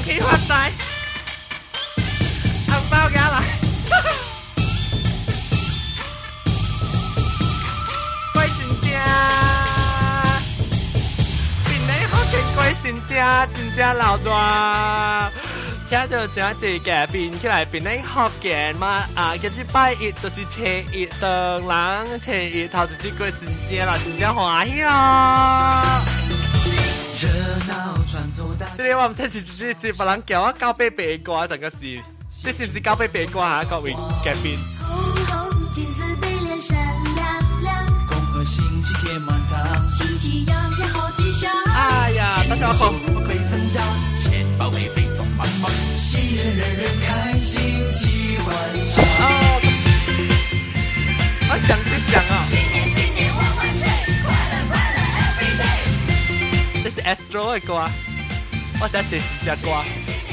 喜發財，紅包夾來，貴真正，邊個福建貴真正，真正老莊。請到真濟嘅變起來變咧福建嘛今日拜一就是初一當人，初一頭一支過新正啦，真正歡喜咯！即係我唔知是別人叫我交俾白歌，整個是，你是唔是交俾白歌啊？各位嘅變。紅紅金子對臉閃亮亮，恭賀新喜貼滿堂，喜氣洋洋好吉祥。哎呀，大家好，會增長，錢包會飛總滿滿，喜悅人人開心齊歡笑。我想就想啊。新年新年萬萬歲，快樂快樂 every day。這是 Astro 嘅歌，我真係是隻歌。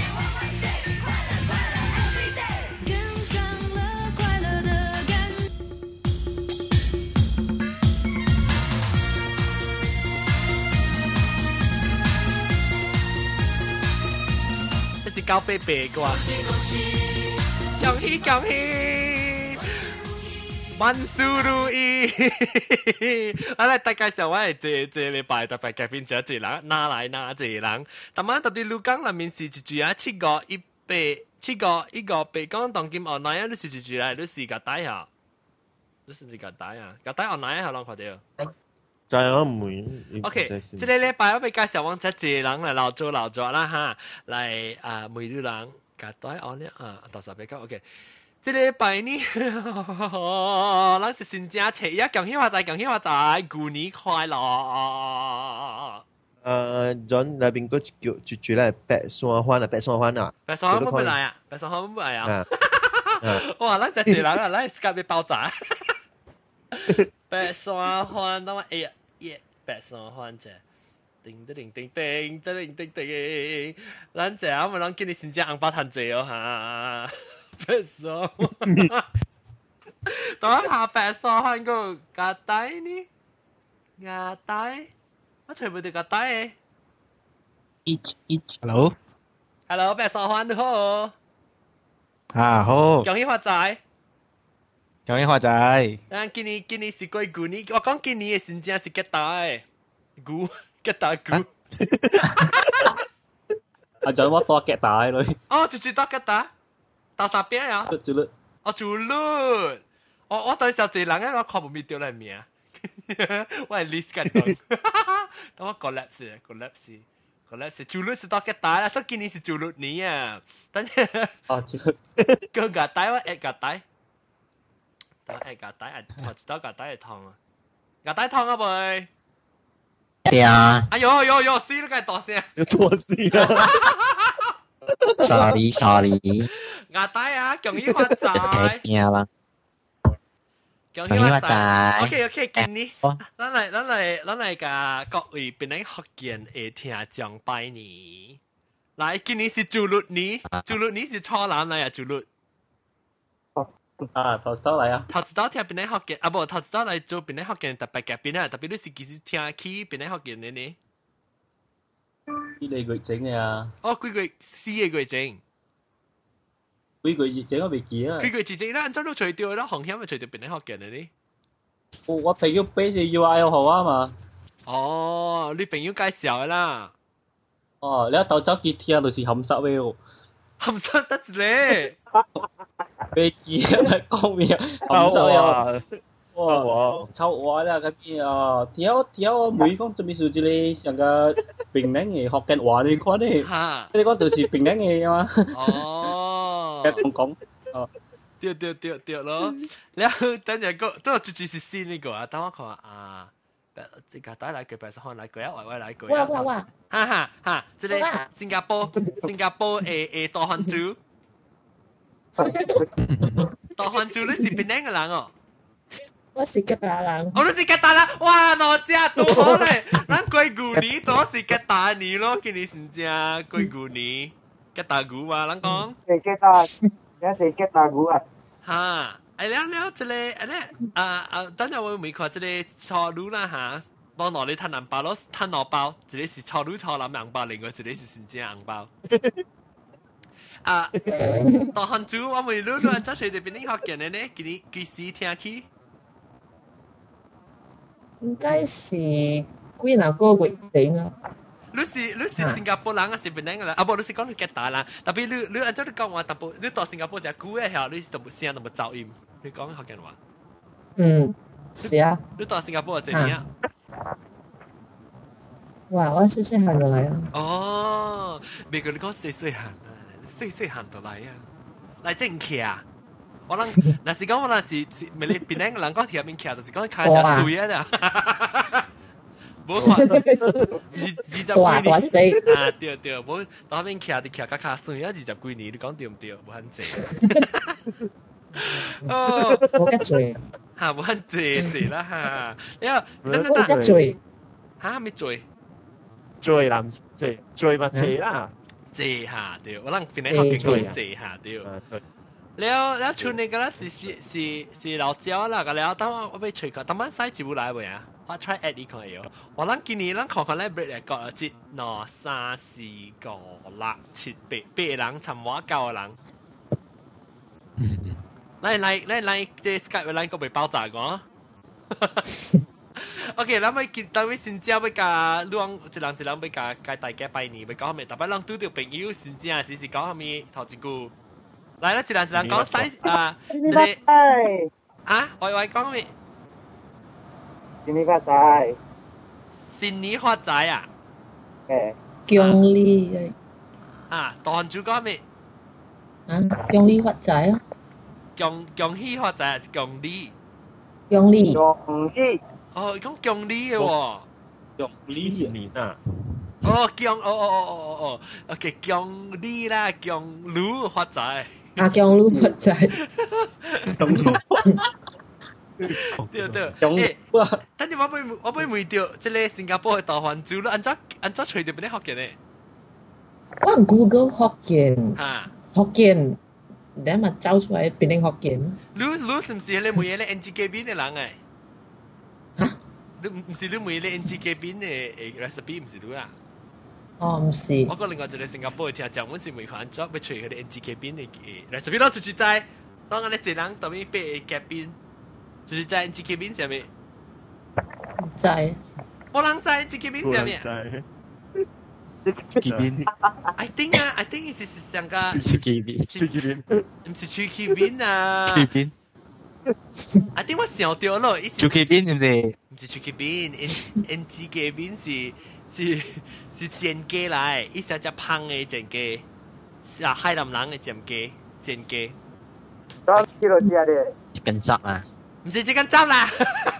是交俾白歌，恭喜恭喜，萬事如意。我嚟大介紹我係這禮拜特別嘉賓就一人，哪來哪一人？但係特別鹭江裏面是一住啊7個白講當今 online 啊，你是一住嚟，你是個帶下，你是唔是個帶啊？個帶 online 係啷看到？ 就係我唔會。 OK，即個禮拜我俾介紹往隻濟人嚟勞作啦嚇，嚟每日人夾帶我呢到時候俾講 OK。即個禮拜呢，咱是新正初一，恭喜發財，恭喜發財，過年快樂。 John 那邊個住咧白山灣啊，白山灣啊。 白山灣冇嚟啊，白山灣冇嚟啊。哇，咱隻濟人啊，咱 Skype 被爆炸。白山灣，等我哎呀耶！白山灣啫，叮叮叮叮叮叮叮，咱這我們今日新正紅包賺濟哦嚇，白山灣。等我下白山灣個夾帶呢？夾帶，我全部都夾帶嘅。Hello，白山灣你好。 好。 恭喜發財。 恭喜發財！ 今年是過舊年，我講今年嘅新正是吉打嘅，吉打股。 阿仔我多吉打เลย哦，就多吉打，打啥邊啊？ จุลุ哦，จุลุ。我對上濟人啊，我看唔到你名，我係 list 緊講。等我 collapse จุลุ是多吉打啦，所以今年是จุลุ年啊。等陣。 哦，จุลุ個吉打我 at 吉打。但係夾帶我知道夾帶係痛啊，夾帶痛啊妹。 係啊。 哎呦，死都梗係大聲。 要多聲啊 ！sorry。 夾帶啊，恭喜發財。 驚啦。 恭喜發財。OK， 今年，咱嚟甲各位邊啲福建嘅聽眾拜年。來，今年是จุลุ年，จุลุ年是初男嚟啊，จุลุ。 頭一刀嚟啊！ 頭一刀聽邊啲福建，無頭一刀嚟做邊啲福建特別嘅邊啊，特別你是其實聽起邊啲福建嘅呢？ 呢個月整嘅啊！ 哦，幾個4個月整， 幾個月整我未記啊！ 幾個月整啦，咁都除掉啦，紅險咪除掉邊啲福建嘅呢？ 我朋友俾隻 URL 號啊嘛。 哦，你朋友介紹嘅啦。 哦，你一頭走幾聽就是含濕嘅。 含濕得咧。 飛機啊，講咩啊？哇，臭話啦嗰邊啊！條妹講做咩事？這裡像個檳榔嘅福建話你講咧，你講就是檳榔嘅嘛？ 哦， 講哦， 對咯。然後等陣個都係最是新呢個啊！等我看啊，這個帶來個白色漢來個啊，歪來個啊，哈！這裡新加坡誒大漢族。大漢族你是邊個人哦？ 我是吉打人。 我都是吉打人，哇！我真係多好咧，咱過舊年都是吉打年咯，今年真正過舊年吉打股嘛，咱講。 是吉打，也是吉打股啊。 哈，哎了，這裡等陣我未看這裡初乳啦哈，當哪裡攤銀包咯，攤銀包，這裡是初乳初攬銀包，另外這裡是真正銀包。 啊，大漢族我未รู้按照隨地邊啲學嘅呢？幾時聽起？ 應該是幾那個月頂啊。 你是新加坡人啊，是邊個人啊？不，你是講你吉打人，特別你按照你講話，特別你到新加坡就古嘅時候，你是冇聲冇噪音，你講學嘅話。 是啊。 你到新加坡幾年啊？ 哇，我細細行就嚟啊。 哦，美國你講細細行啊，細細行就嚟啊，嚟正騎啊！我諗，那是講我那是咪你邊個人講條面騎，就是講開只水啊咋。冇話二十幾年啊，對，冇當面騎就騎卡卡算啊，20幾年，你講對唔對？冇很正。哦， 冇得罪嚇，冇很正啦嚇。 冇得罪嚇，咩罪？ 罪男罪咪罪啦， 罪嚇對，我諗邊個學講罪嚇對。แล้วชุนนี่ก็แล้วสิเราเจ้าแล้วก็แล้วต้อง我ไปช่วยก็ต้องมันใส่จีบุ來未啊？我 try add อีกคน有，我諗今年咱看看咧 break 嚟講節2 3 4 5 6 7 8人尋我9人。嚟啲 Skype 嚟個被爆炸個。OK，咱咪見到位先知要甲兩一人要甲大家拜年，要講咩？特別人拄到朋友先知啊，是講下面頭一句。來啦，一人講使啊， 新年發財啊，喂講咩？ 新年發財， 新年發財啊！ 恭喜啊，大漢族講咩？ 啊，恭喜發財啊！ 恭喜發財還是恭喜？ 恭喜！ 恭喜！ 哦，講恭喜嘅喎。 用李是你啊？ 哦，OK， 恭喜啦，恭喜發財。 啊，恭喜發財。 對， 誒， 等陣我俾問到，即係新加坡嘅大漢族咯，按照隨住邊啲學嘅呢？ 我 Google Hokkien， 嚇 Hokkien，然後找出來變成 Hokkien。 你是唔是你每日咧 NGK 邊嘅人誒？ 嚇？ 你唔是你每日咧 NGK 邊嘅 recipe 唔是你啊？ 哦，唔是。 我講另外一個新加坡嘅聽講，我是每款做要吹佢哋 NGK 邊嘅 recipe，攞出去在，當我哋一人當面背嘅邊，就是在 NGK 邊上面。 唔知。 冇人在 NGK 邊上面。 吹邊 I think 是上個吹邊唔是吹邊啊。 吹邊 I think 我想到咯， 吹邊唔是？ 唔是吹邊 ，NGK 邊是煎雞嚟，一隻胖嘅煎雞，啊海南人嘅煎雞。 多幾多隻咧？ 一根汁啊！ 唔是這根汁啦。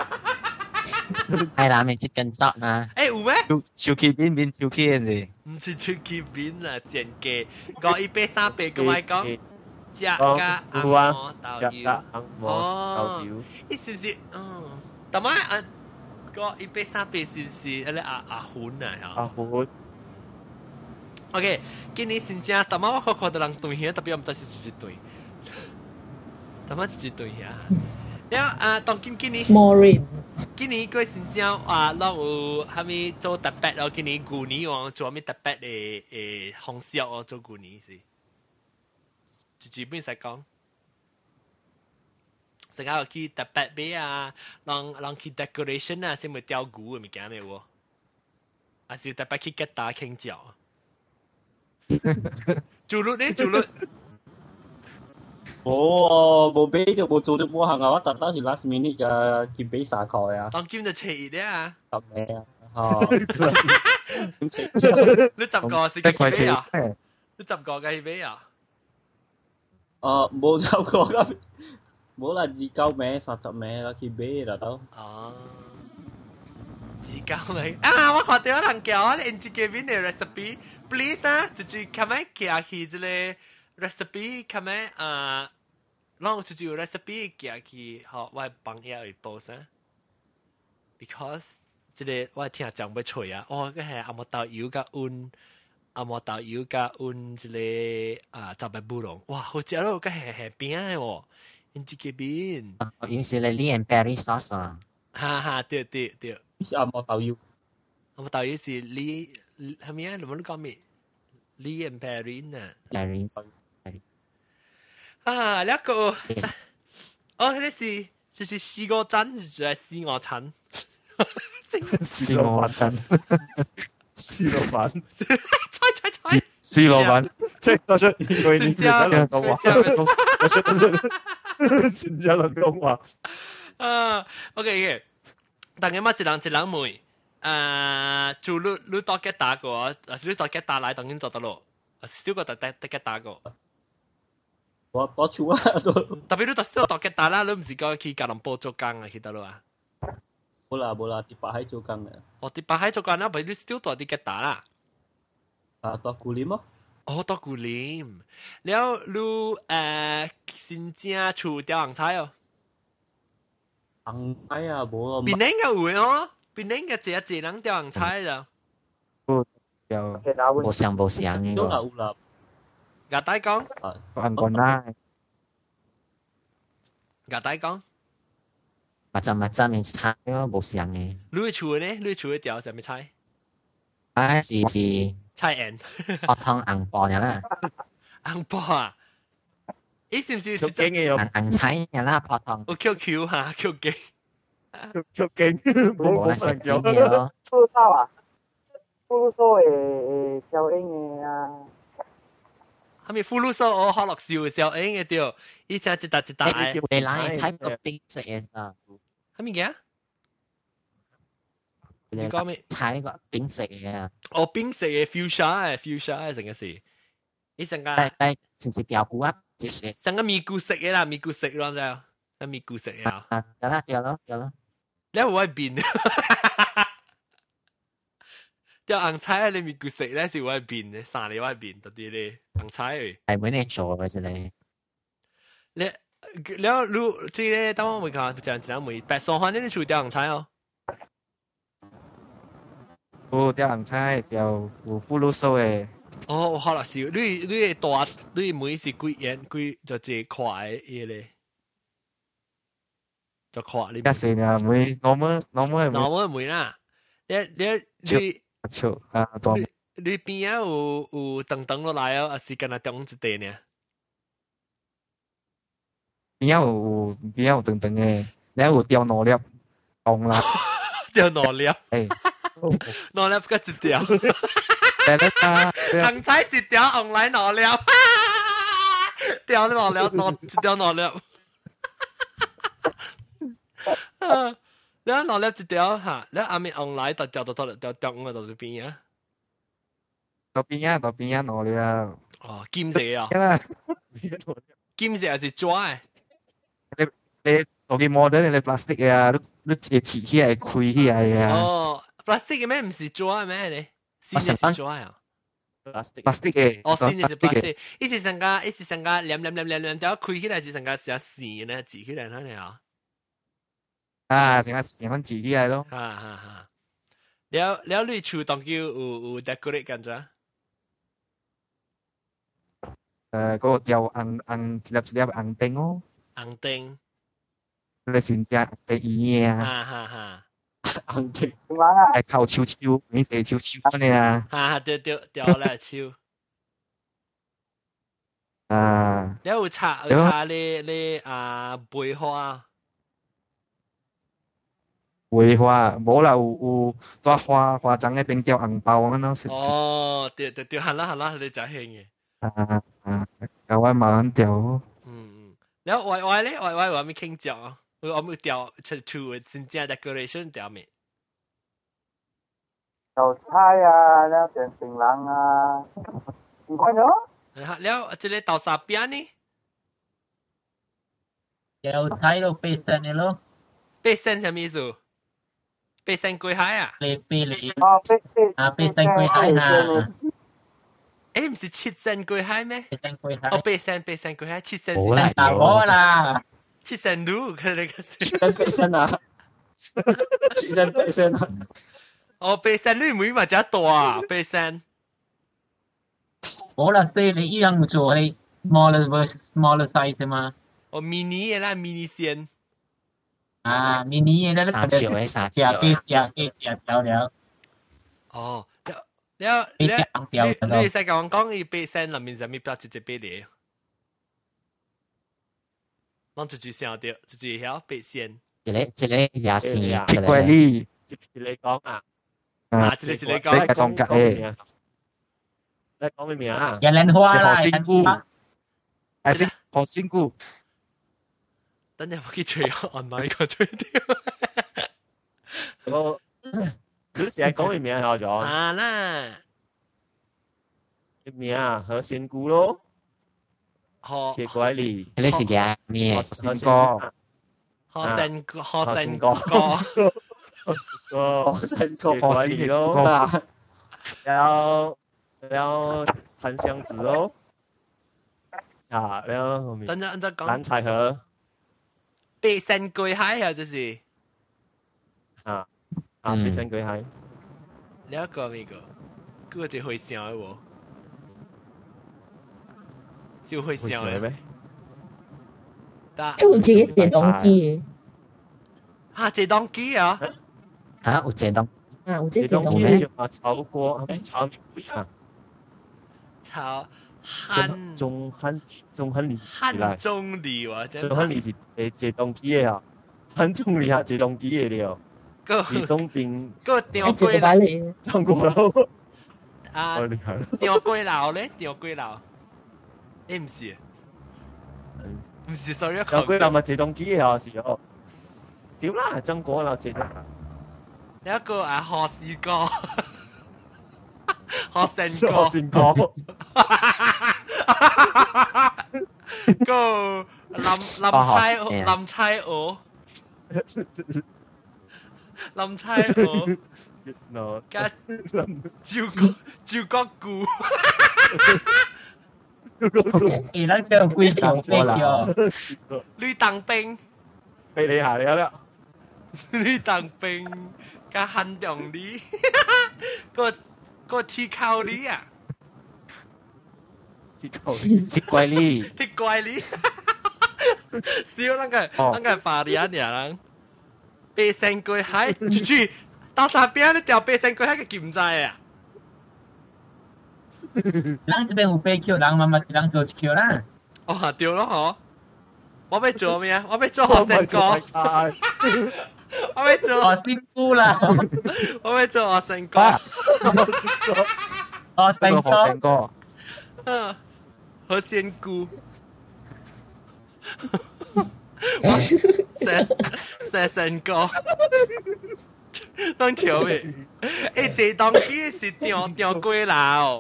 海南嘅一根汁啊！ 誒有咩？ 吹邊變吹嘅是？ 唔是吹邊啊，煎雞。130個咪講，只加紅毛豆油。哦，呢是唔是？但係啊。個130是唔是嗰啲阿款啊？ 阿款。 OK，今年真正，但係我看到人對遐，特別我唔知是幾對，但係幾對遐。然後當今年 Small rain， 今年個真正攏有蝦米做特別咯？今年舊年我做咩特別嘅風俗哦？做舊年是，就基本上講。成日去特別咩啊，讓去 decoration 啊，先會釣魚嘅物件咩喎？還是特別去吉打傾腳？做律呢？ 冇俾就冇做到冇行啊！我特登是 last minute 嘅見俾曬佢啊！ 當今就切熱啊！ 咁咩啊？ 你10個是幾咩啊？你10個嘅咩啊？ 冇10個嘅。冇啦，29名、30名啦，去買啦都。 哦，29名啊！我看到有人叫我哋 NGK 邊嘅 recipe，please 啊，就是咁樣寄去即個 recipe，咁樣讓就是有 recipe 寄去，好，我幫伊去報先 ，because 即個我聽講要吹啊，哦，個係阿莫豆油加溫。阿莫豆油加溫即個雜白布隆，哇，好食咯，個係邊嘅喎。NGK 邊， 有時你連 berry sauce 啊， 哈，對， 是阿莫豆油， 阿莫豆油是李，係咪啊？你講咩？李 and berry 呢？ 啊，那個哦，那是就是四個針，就係四個餐。 四老闆，四老闆， 猜， 四老闆，即係得出呢個已經係兩個話，得出新加兩個話。 OK，大家乜一人問，就你多幾打個，你多幾打來當然做得咯，少個得幾打個。 我多處啊， 特別你多幾打啦，你唔是講去吉隆坡做工啊，去得咯啊？ 冇啦，啲白喺做工嘅。 哦，啲白喺做工啦，不如你少多啲幾打啦。 多古廉咯。 哦，多古廉，แล้วรู้新疆出吊紅菜哦。 紅菜啊，冇啊。 檳城嘅會哦，檳城嘅一人吊紅菜就。 有冇上嘅有啦。 牙底講， 按個啦， 牙底講， macam嘅菜咯，冇上嘅。 你會出呢？你出吊什麼菜？ 是菜園。 學堂紅波嘅啦， 紅波啊！咦，是唔是腳勁嘅有紅菜嘅啦，學堂。 我 QQ 嚇 ，Q 勁。 腳勁，冇神腳。 富路sau啊，富路sau嘅小英嘅啊。 係咪富路酥我學落笑嘅時候，嘅掉，依隻一大。 你攞菜個冰食嘅啊？ 係咪嘅？你講咩？ 菜個冰食嘅啊？ 哦，冰食嘅 fuchsia 成個事，依成個。 是唔是掉骨啊？ 成個咪咕食嘅啦，咪咕食咯就，係咪咕食嘅。 掉咯。 你會喺邊？掉紅菜你咪咕食咧是會喺邊嘅，三年會喺邊，特啲咧紅菜誒。 係每年做嘅啫咧。 你即係當我會講，就係講每白爽飯你出掉紅菜哦。 掉紅菜，掉富路酥嘅。 哦，我學落笑，你大，你每是幾就這塊嘢咧，就塊你。 一時啊，每 normal 每啦，你邊啊有等落來哦，還是跟他等一地呢？ 邊有等嘅，你有掉腦粒，紅啦， 掉腦粒，腦粒嗰一條。紅菜一條紅來腦粒，掉腦粒，一條腦粒。你腦粒一條嚇，你阿咪紅來就掉我到邊啊？ 到邊啊腦粒。 哦，金色啊！金色還是抓誒？ 你做啲 model 你 plastic 嘅啊，你切起來開起來啊。 哦 ，plastic 嘅咩？唔是抓咩你？先係抓啊 ？plastic 嘅。 哦，先係 plastic。一時成個黏，掉開起來是成個成線咧，擠起來睇啊。 啊，成個成份擠起來咯。 哈。你厝當叫有 decorate 緊咗？ 嗰個掉紅粒紅丁咯。 紅丁。 你先只第二啊。哈。 紅丁。 係靠超，你食超嘅啊。 哈，掉啦超。 啊。 你有查你貝花。 梅花冇啦，有多花針嗰邊掉紅包咁咯。 哦，掉係啦，你就興嘅。 有位慢慢掉。 แล้วไว้咧ไว้ว่ามี傾嚼啊，我冇掉出真正 decoration 掉未？ 豆菜啊，แล้วเป็นสิ่งหลังอ่ะ唔關咗。 แล้ว這個豆沙邊呢？ 有睇到飛身嘅咯， 飛身係咩意思？飛身龜蟹啊？ 你飛你啊， 飛身龜蟹啊！ 誒，唔是切身龜蟹咩？ 飛身龜蟹。 哦，飛身龜蟹，切身冇啦， 冇啦， 切身魚佢哋個切身飛身啊！切身飛身啊！ 哦，飛身你妹咪只大啊，飛身。 冇啦，所以你一樣做係 smaller size 嘛。 哦，mini 嘅啦，mini 線。 啊，mini 嘅咧， 三條嘅三條。 掉了。 哦，你使講伊飛身入面就咪標直接俾你。 啷一句想到，一句晓八仙。 一个也是哎呀鐵貴哩， 一個講啊， 啊，一個講。 你講嘅， 你講咩名啊？ 人蘭花啦， 何仙姑，係先何仙姑， 等陣我去追 online 個追掉。 我你成日講咩名啊？咗啊啦， 咩啊？何仙姑咯， 何鐵貴哩， 你是嘅咩？ 何仙仙哥， 何仙哥，何仙哥， 哥， 個何仙鐵哥， 貴哩咯，แล้ว檀香子咯，啊，แล้ว後面等陣講藍采和八仙過海啊，就是必勝舉係。 你一個咩個？嗰個就會笑嘅喎，笑會笑嘅咩？ 但誒，我自己電動機嚇這當機啊！ 嚇有這檔， 啊，我自己這東電動機。 西啊，炒鍋，炒米粉啊， 炒漢中漢里漢中里喎，真中漢里是這東西嘅啊，漢中里啊，這東西嘅了， 個李東兵個誒，這個釣龜擺嚟， 中國佬， 啊好厲害， 釣龜佬咧，釣龜佬，誒唔是，唔是 sorry 有幾難咪這東西嘅啊，是哦，點啦，中國佬這東， 你一個啊何氏哥，何成我哥， 先講， 個林差鵝。林差鵝加趙國姑， 誒，咱叫貴條貴條， 呂當兵， 俾你下你啦， 呂當兵加漢中里，個鐵扣里啊， 鐵貴哩， 鐵怪里，笑那個法利亞人。八仙過海，住到沙邊你條八仙過海嘅劍仔啊！ 咱這邊有八橋，人嘛嘛是人做一橋啦。 哦，對咯嗬！我要做咩啊？我要做學生哥，我要做哦，辛苦啦， 我要做學生哥， 哦， 個成何仙哥， 何仙姑，蛇神哥，當橋咩？誒，這當機是釣龜佬。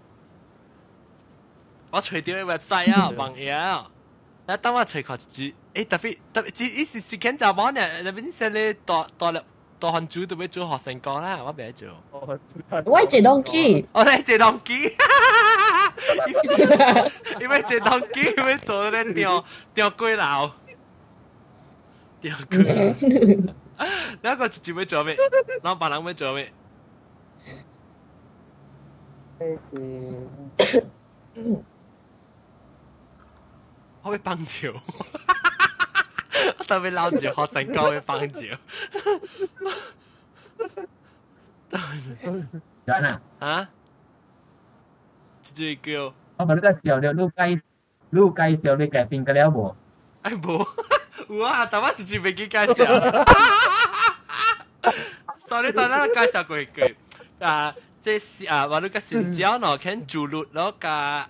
我除掉個 website 啊，網頁。那等我除開一誒特別，呢是間就網呢，那邊寫你大漢族都要做學生哥啦，我唔要做。 我係電動機， 我嚟這當機，因為這當機因為做咧釣龜佬，釣龜佬。你一個直接要做咩？老闆人要做咩？我要棒球，我特別撈住學生哥去棒球。 遠啊！ 啊？這叫我把你個小了，你介紹你改變個了無？ 哎無，有啊，但我直接未記介紹。所以當然介紹過句啊，這是啊，話你個新疆咯，肯住落咯，加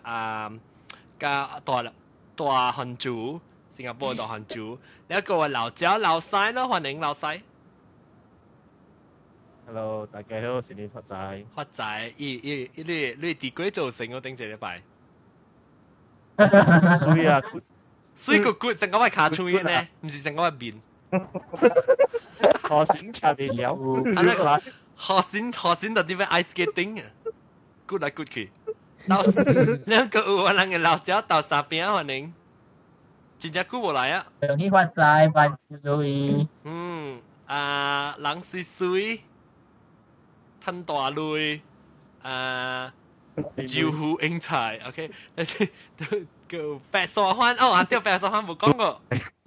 大漢族，新加坡大漢族，你一個話老椒老西咯，歡迎老西。 Hello，大家好，新年發財。 發財，你地鬼造成我頂一禮拜。 水啊， 水個骨成個係卡出去呢，唔是成個係面。 何先卡你了？ 何先就點樣 ice skating 啊？good 來 good 去。到兩個有人嘅老椒到沙邊可能，真正久冇來啊。 恭喜發財，萬事如意。 人水水，吞大類，招呼英才 ，OK， 個白沙灣哦，對白沙灣冇講過。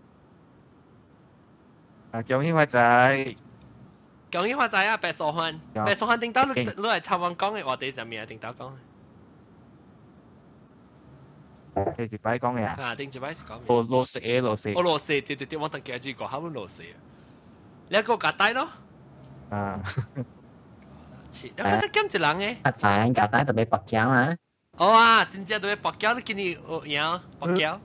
恭喜發財， 恭喜發財啊！白沙灣，白沙灣頂到你係插灣講嘅話題上面啊，頂到講。 你一擺講嘅啊，頂一擺是講咩？羅斯， 俄羅斯，對，我等記住講下俄羅斯。你一個夾帶咯？ 啊， 你覺得咁一人嘅？ 發財夾帶特別白膠啊！ 哦啊，真正對白膠，你見你樣白膠。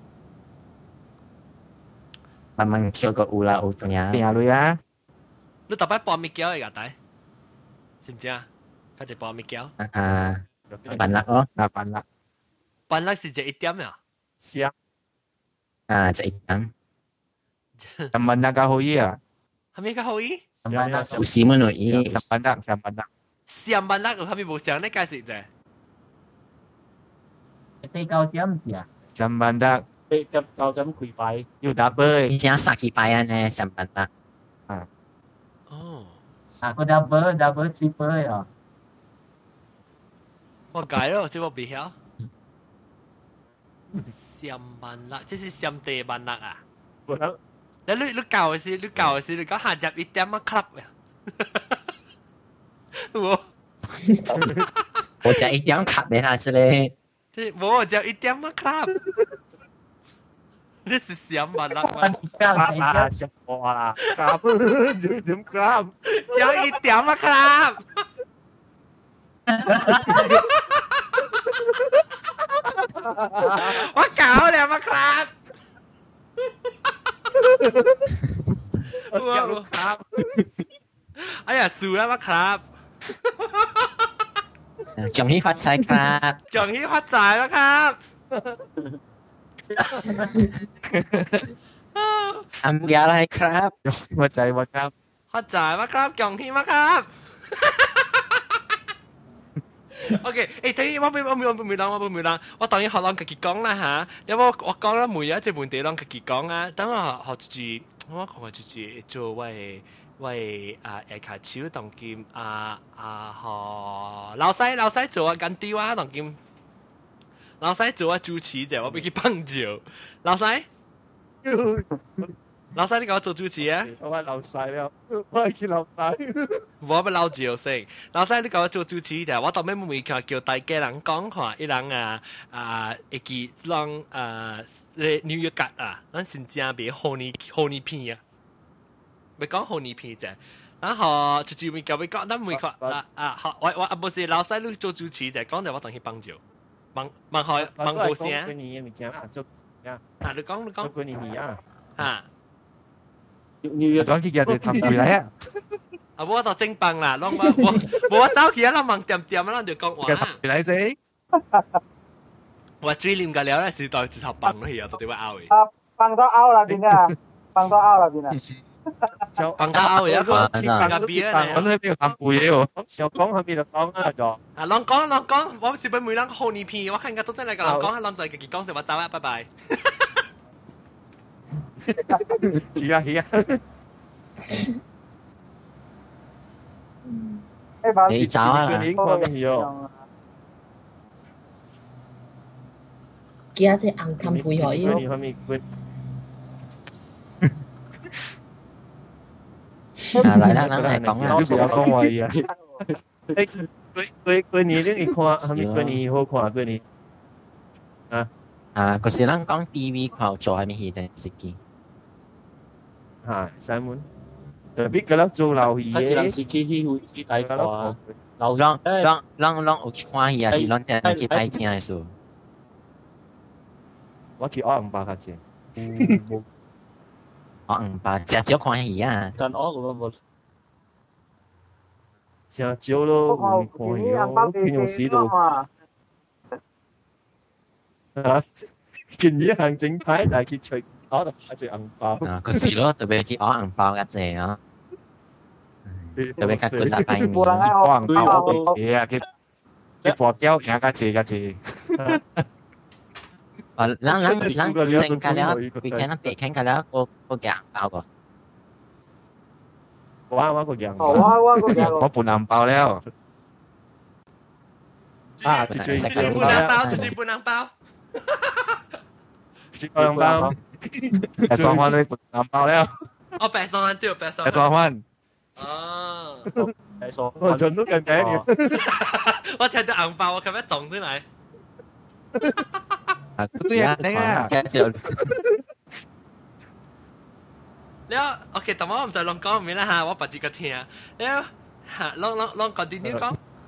慢慢跳個有啦，有種呀。 邊類啊？ 你特別爆米膠嘅夾帶，真正，佢就爆米膠。 笨辣哦， 笨辣。 笨辣是只一點呀？ 是啊。 就一點。 咁笨辣嘅好意啊？ 係咪個好意？ 有時乜嘢？ 笨辣。 上笨辣，係咪冇上呢解釋啫？ 飛高點字啊？ 上笨辣。 被高點開擺， 要打杯。 以前殺幾擺啊呢？上笨辣。 哦。 個 double triple 啊？ 我解咯，即我未曉。上笨辣，即是上地笨辣啊？你教嘅時，你講下集一點啊 club 呀？我就一點 club 俾他之類。 即我就一點啊 club。你是上笨辣嗎？ 食貨啊 club 點 club？ 就一點啊 club。我搞你啊 club。 我ครับ哎呀，輸啦ครับ恭喜發財ครับ恭喜發財啦ครับทำยาอะไรครับหัวใจวะครับ發財嗎ครับ恭喜嗎ครับOK， 等於我唔講，我當然學人自己講啦嚇。因為我講啦，每一隻問題人自己講啊。等我學住，我講住做喂下手當劍學老細做啊緊雕啊當劍，老細做啊主持啫，我俾佢幫住。老細你講我做主持啊？ 我係老細了，我係叫老細。 我不老趙先，老細你講我做主持嘅，我當咩每個叫大家人講話，一人會記讓紐約格啊，咱新加坡好尼片啊，咪講好尼片啫。然後就每個講，咱每個我不是老細你做主持啫，講就我當去幫助，幫無聲。 過年嘅物件啊，做啊， 你講過年嘢啊， 嚇。 你要講幾日就ทำ嚟啊？ 我就正棒啦，我走去啊，忙掂掂啊，就講話。 嚟啫。 我最念嘅了咧，是在直頭棒咯，而家到底會拗嘅。 棒到拗啦邊啊！棒到拗啦邊啊！ 棒到拗而家講新加坡咧。 我喺邊度ทำปุ๋ย喎？小講喺邊度講啊？就啊，啷講，我是俾每人好你片，我看個都真係個啷講，啷在自己講時我走啊，拜拜。 係啊。 你走啊啦！ 幾啊隻硬氹配可以。 嚟啦，嚟講啦。 就是要講話呀。過年你看，係咪過年好看過年？ 嗰時咱講 TV 看做係咩戲定食機？ 三門。特別嗰粒做流戲嘅，自己去睇過。 讓有去看戲啊，是讓真去睇正嘅數。 我去學500個字。 學500，只少看戲啊。 但我咁冇。 真少咯，唔看戲咯，偏用屎度。嚇！見一行整牌，但係佢隨攞就買隻銀包。 嗰時咯，特別去攞銀包嘅隻啊。特別佢拉拜年。 攞銀包嗰啲嘢啊，佢破膠嘢嘅字。 正㗎啦，佢睇得別傾㗎啦，個夾包個。 我個樣。 我半銀包了。啊， 半銀包，直接半銀包。 半銀包。800蚊你半銀包了。 哦，800蚊對，800蚊。 800蚊。 哦。 我盡都咁平。 我聽到銀包，我咁樣撞出嚟。 對啊，你啊， แล้วโอเคแต่ว่าผมจะลองก้อนไม่ละฮะว่าปัจจุบันเทียแล้วฮะลองก่อนดีนิ้วก้อน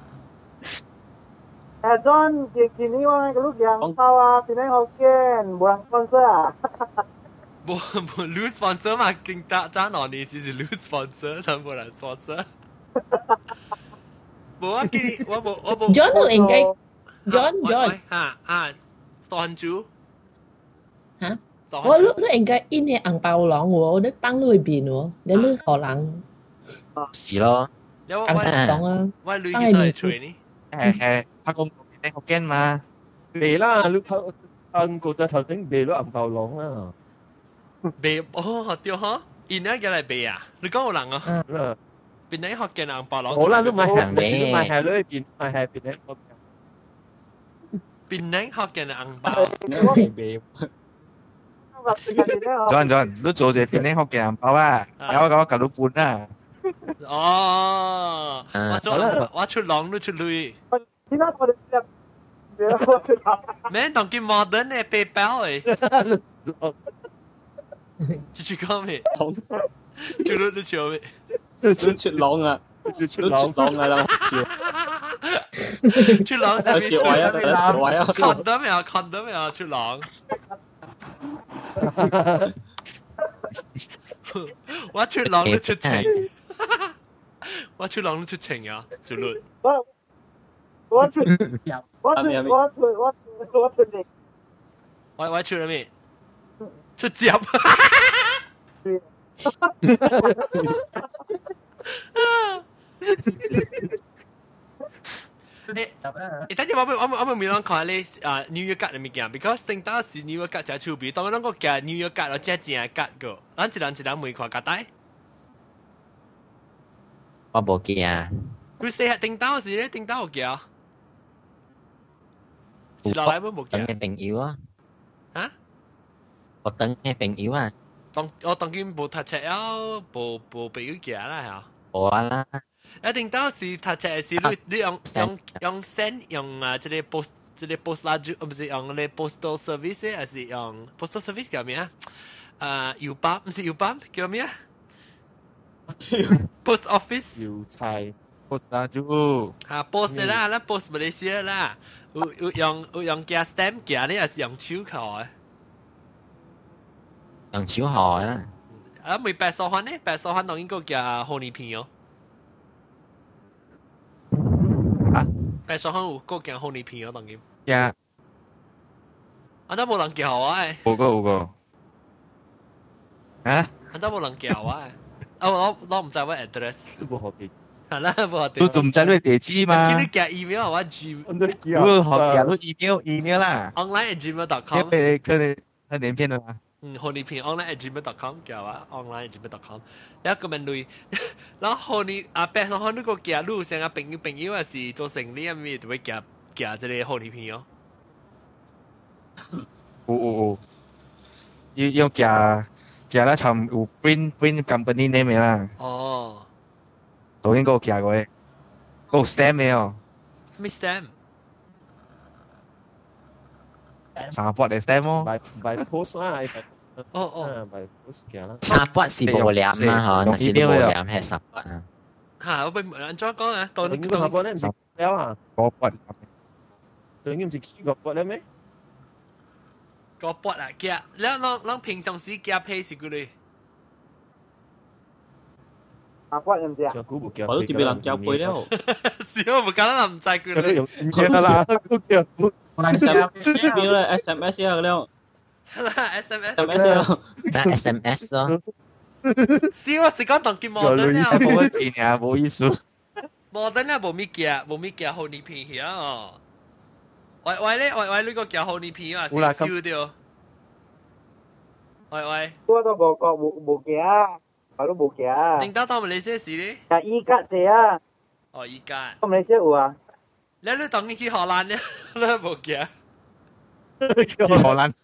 John, kini orang kalau yang tawa Penang Hokkien, buang sponsor. 冇 lose sponsor 嘛，勁打攞你是 lose sponsor， 但冇人 sponsor。冇啊，見你我冇。 John 都應該 John 當主嚇，我都應該印嘅紅包囊喎，你放裏邊喎，你咪荷蘭是咯， 紅包囊啊， 我女嘅都係吹呢。 拍工你學驚嘛？ 未啦，你拍個得頭頂未攞銀包囊啊？ 未哦，對呵，而家嘅嚟未啊？你講有人啊？邊啲學嘅銀包囊？ 好啦，都買係，你買係裏邊買係邊啲學？ 邊啲學嘅銀包？ 未。 John，你做隻邊啲學嘅銀包啊？我搞到半啊！ 哦，我出狼都出女。咩？當見 modern 嘅 PayPal 誒？出講咩？出你笑咩？ 出狼啊！出狼啊啦！ 出狼係咩？ 位啊 condom 啊，出狼。我出狼都出情。我出狼都出情啊，做律。 我出你。 我出咗咩？出接。等陣我咪講你New Year 格係咪嘅 ？Because 正當時 New Year 格就係出邊，當然我嘅 New Year 格我真係格個，咱一人每塊格帶。 我冇記啊。 佢四日定刀時咧，定刀有嘅。是落嚟冇等嘅朋友啊。 嚇？ 我等嘅朋友啊。 我當見冇讀冊啊，冇朋友嘅啦嚇。 冇啦。 一定當時讀冊時，你用 send 用即係 post 拉住，唔係用你 postal service 還是用 postal service 叫咩啊？郵包唔是郵包叫咩啊？post office 郵差 post 拉住嚇 post 啦，咱 post Malaysia 啦，有用寄 stamp 寄呢，還是用手扣嘅？ 用手號啦。 啊，未白手環呢？白手環當然個寄紅泥片哦。 啊？ 白手環有個寄紅泥片哦，當然。 呀！ 啊，都冇人寄我誒。 有個。啊？ 啊，都冇人寄我誒。我唔知我 address。 冇學啲。 係啦，冇學啲。 都唔知你地址嘛？ 見你寄 email 我 G。 都學寄 email 啦。 online@gmail.com。 佢連片啦。 紅泥片 online@gmail.com 叫啊 online@gmail.com。แล้วก็มันลุยแล้ว紅泥白手環呢個寄路成個朋友還是做生意咪就會寄這個紅泥片哦。 有，要寄啦，尋有 print company name 啦。 哦。 當然嗰個寄過嘅，嗰個 stamp 嘅哦。 咩 stamp？ 三筆嘅 stamp 咯。 by post 啦， 哦 ，by post 嘅啦。 三筆是無念啦，嗬，但是你無念係三筆啊。 嚇，我俾人再講啊，當三筆咧唔係了啊， 個筆。 當然唔係幾個筆咧咩？ 個筆啊，寄，咱平常時寄批是幾類？ 啊，我唔知啊。 我都特別人交杯了。 是我唔敢啦，唔知幾類。 用唔記得啦，都叫。 SMS 啦 ，SMS 啊了。 SMS 咯。 是我是講當見摩登啦。 冇乜片啊，冇意思。 摩登啦，冇咪寄紅泥片去啊哦。喂呢個寄紅泥片啊，是燒掉。喂。 我都冇嘅，我都冇嘅。 定到馬來西亞時咧？ 啊，依家啫啊。 哦，依家。 馬來西亞有啊。 你當你去荷蘭咧，你冇寄。 去荷蘭。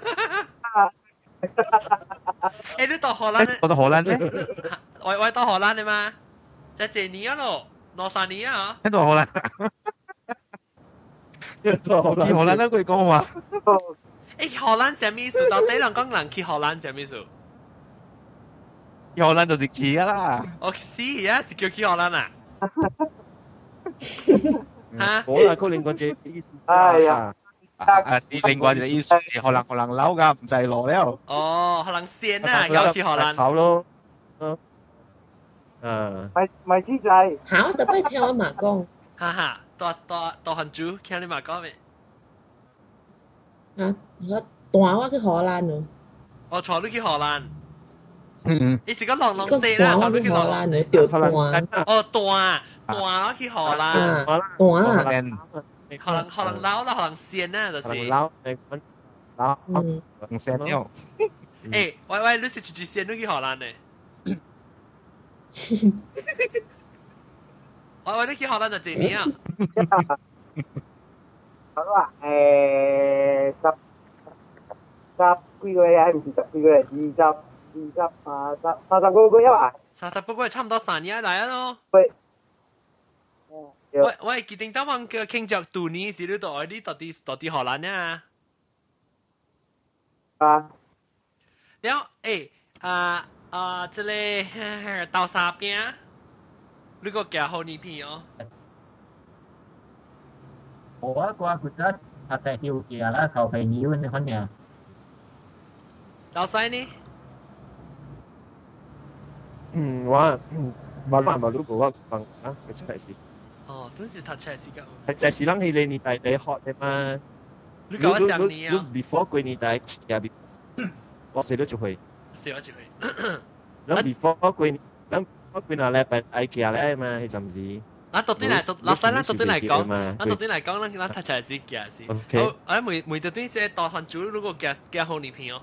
誒，你到荷蘭咧？ 我到荷蘭咧。 喂，到荷蘭咧嘛？就這年咯，3年啊。 喺到荷蘭。去荷蘭都佢講話。 荷蘭什麼意思？到底人講人去荷蘭什麼意思？ 去荷蘭就是去啦。 我是啊，是叫去荷蘭啊？嚇？ 我係嗰另外隻意思。 哎呀， 是另外嘅意思，可能嬲㗎，唔使攞了。 哦，可能先啊，有去荷蘭。 好咯， 咪知仔。 嚇，我特別聽我媽講。 哈哈，多很久，聽你媽講未？ 嚇，我去荷蘭咯。 我坐你去荷蘭。你是個浪個死啦，坐去荷你去浪死。 蘭掉斷。 哦，斷我去荷蘭。 斷可能撈啦，可能先啊，就是。 撈唔聲了。 誒，喂，你是住先你去荷蘭呢？喂，你去荷蘭就幾年啊？ 我話十幾個月啊，唔是十幾個月，30個月啊。 30個月差唔多3年嚟啊咯。 喂， 喂，決定當晚嘅傾着2年時，你到啲到啲荷蘭呢？ 啊。 แล้ว這裡到沙邊，你個叫好你片哦。 我覺得他在條件啦，เขาไปยิ้วในคนเนี่ย到晒呢？ 我如果我放啊，佢出嚟時。 哦，都是他出嚟時間。 係就係諗起你年代你學嘅嘛。 你講我想你啊。 before 過年代入邊，我死咗就去。 死咗就去。 咁 before 過年，咁過年咧，係IKEA咧嘛，係暫時。 嗱，到底嚟，落翻啦，到底嚟講，到底嚟講，咱睇出嚟是假是。我每到底即大漢族，如果假好你片哦。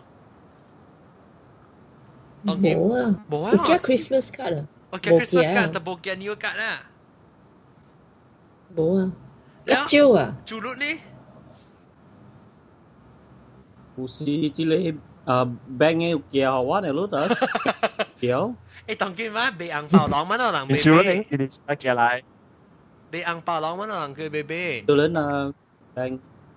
冇啊， 冇啊。 我加 Christmas card 啊。 我加 Christmas card，但冇加 New card 啦。 冇啊，一招啊。 朱律呢？ 不是這類bank 嘅有寄好玩嘅咯，得有。 誒，當今晚俾紅包郎，乜都能俾。 少咗你，你得寄嚟。 俾紅包郎，乜都能佢俾俾。 到人啊，bank。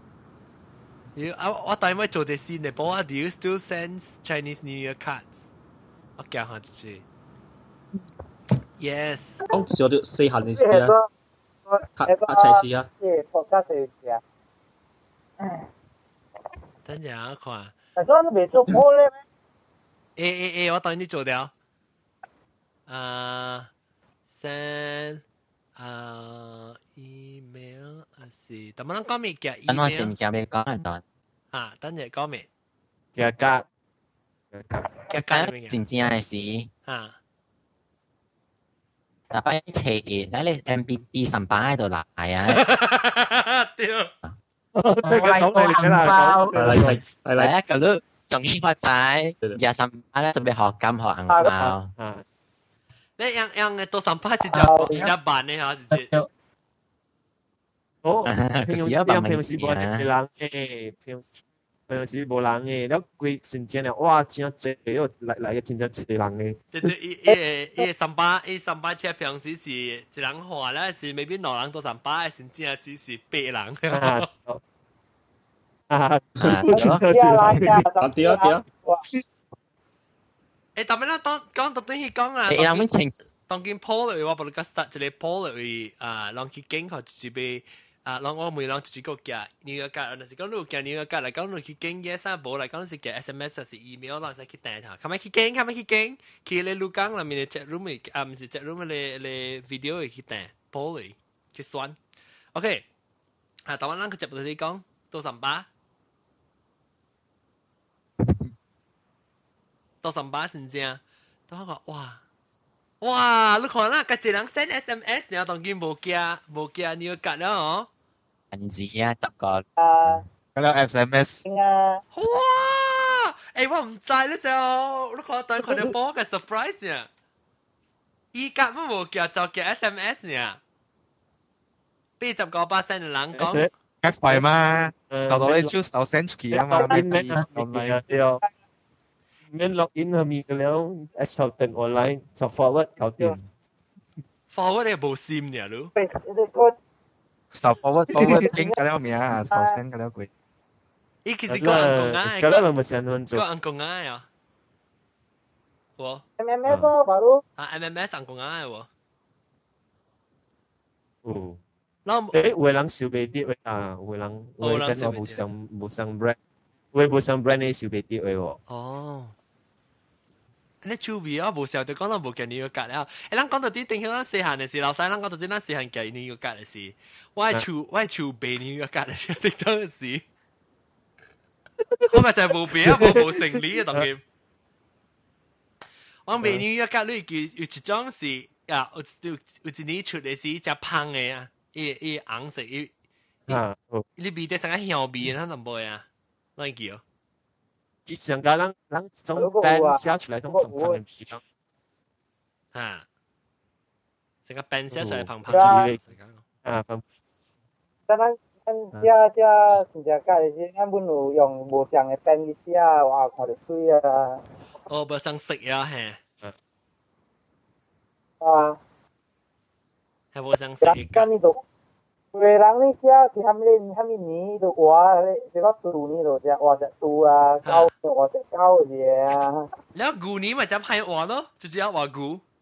我大妹做啲新嘅，不過 do you still send Chinese New Year cards？我教下自己。Yes。 講少啲細行嘅事啊，一齊試啊。 國家試啊。 等陣我看。 但係你未做波咧咩？我等你做掉。send email 是，但係我講咩嘅 email？ 等我先唔知咩講啊，當。 等陣講咩？ 嘅格。 真正嘅事。但係斜嘅，睇你 MBB 上班喺度嚟啊！ 屌！ 嚟啊！個碌仲要發仔，日上班咧特別學金學銀包。 你樣到上班是只辦呢嚇，直接。 平時冇人嘅，平時冇人嘅，แล้ว佢成日咧，哇，真係嚟嘅真係一人嘅。 對，上班車平時是一人話咧，是未必6人到上班，真正是8人。 對。 但係咧，講到底講啊，當見 poll 我不如講 start 一個 poll 讓佢經過自己讓我每人自己個夾你個夾，但是講你夾你個夾嚟講，你去經嘢三步嚟講是夾 SMS 還是 email，讓佢去訂下，咁樣去經，佢嚟錄講裏面嘅 chat room 唔是 chat room 嘅 video 去訂 poll 去算 ，OK， 但係咱佢接到你講到38。到38先正，都我講哇！你看啦，個一人 send SMS，然後當見無寄你個格啦哦。 銀紙啊，10個。 嗰啲 SMS。 哇！我唔知咧就，你看當佢哋播嘅 surprise 啊！依格乜無寄就寄 SMS 呢？80%嘅人講。 Gas 費嘛，到到你超到 send 出去啊嘛， 對。งั้นล็อกอินมีกันแล้วไอ้ชาวเต็นออนไลน์ชาว forward เขาเต็น forward 係冇 sim เนี่ยรู้ stop forward 經กันแล้วเมีย stop send กันแล้วกู伊其實個人講啊， 個人冇想亂做。 個人講啊呀，我 MMS 咯，baru。 啊 MMS 人講啊喎。 哦。 嗱， 有人收袂啲啊，有人跟我冇上 brand，我冇上 brand 嘅收袂啲喎。 哦。你趣味啊，無時候就講到無見你要隔了。誒，咱講到啲定向咱細漢嘅事，老細咱講到啲咱細漢見你要隔嘅事，我係厝背你要隔嘅事，定當嘅事。我咪就係無病啊，無成理嘅當然。我背你要隔呢句有一種是啊，有一年出嘅是只芳嘅啊，伊紅色伊，你味得成個香味，咱就唔會啊，哪叫？ 以前個人種 band 寫出來都胖胖嘅皮咯。 嚇，成個 band 寫出來胖胖嘅。啊，胖。 但咱真正改是，咱本有用無上嘅 band 去寫，哇，看着水啊！ 哦，無上色啊，嘿。 啊。 係無上色嘅。 咁你都。有個人你寫是蝦米年就畫，你講舊年就畫隻豬啊，狗就畫隻狗嘅啊。 แล้วกูนี้มันจะพายออกเนาะจะจะว่ากู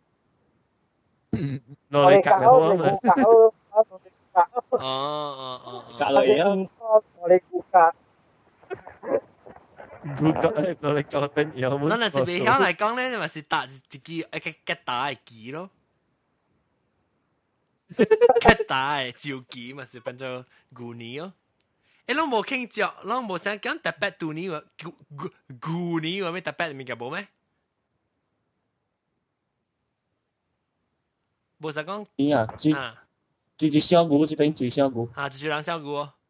我哋隔離隔離啊！ 我哋估隔。 我哋隔邊有冇？ 嗱，若是未曉嚟講咧，咪是打一支一個吉打嘅機咯。吉打嘅照機咪是變做古尼咯。誒，咱無傾著，咱無想講特別杜尼喎，古尼喎咩特別物件無咩？無實講。 咦啊，最小牛這邊最小牛。 啊，就是人小牛哦。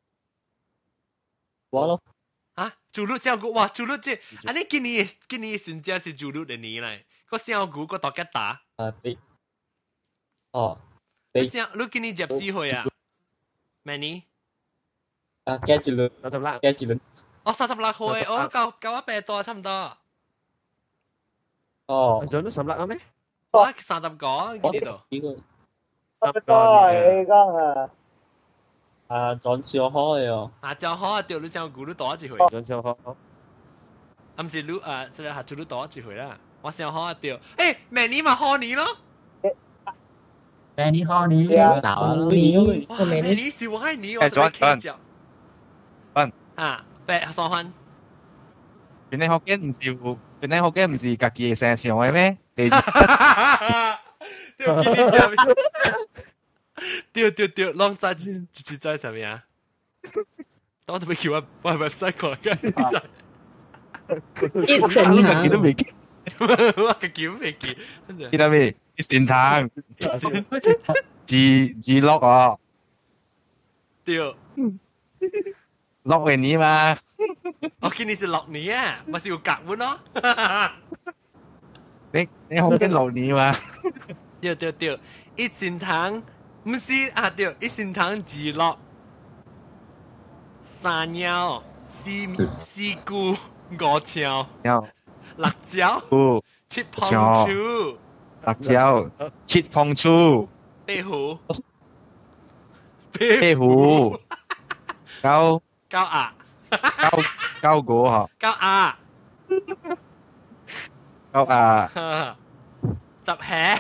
我咯。 啊，豬肉小牛，哇，豬肉這，啊你今年先正是豬肉嘅年嚟，個小牛個大吉打。 啊對。哦。 你今年14歲啊？咩年？ 啊，幾幾輪？36。幾幾輪？ 我36歲，我夠我8多差唔多。 哦，仲都16啊咩？ 我30個，幾多？ 呢個 30個你講啊？ 啊，裝小可嘅哦。 啊，就好啊，掉你上股都多一回。 裝小可。 啊，唔是你即係下做都多一回啦。我上好啊掉，誒，明年咪賀年咯。 明年賀年， 明年是我係你，我做傾著。啊，8分。 原來Hokkien唔是家己嘅聲上嘅咩？ 掉見你上面，掉，浪仔一在上面啊！我特別叫我 website 過嚟嘅， 一整行都未見， 我個叫未見， 見到未？一線堂，字落啊， 掉。 落嘅你嘛？ 我見你是6年啊，咪是有夾碗咯。 你好驚落你嘛？ 對，一線堂唔是啊，對，一線堂字落3鳥4菇5條6椒7碰醋辣椒7碰醋壁虎九鴨九個嗬鳩鴨集起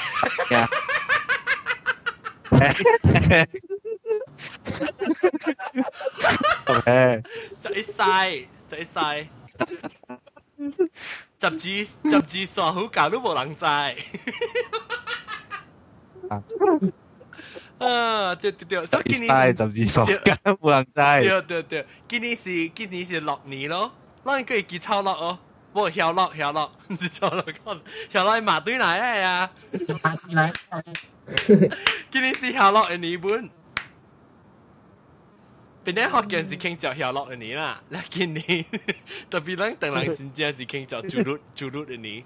就一世十字傻好搞都冇人制啊！對，所以今年十字傻搞冇人制。 對，今年是6年咯，咱可以記抄落哦。不曉落，唔是抄落講，曉落係馬對嚟嘅呀。今年是曉落嘅年本。本來福建是傾著曉落嘅年啦，嗱今年特別咱當人真正是傾著豬肉嘅年。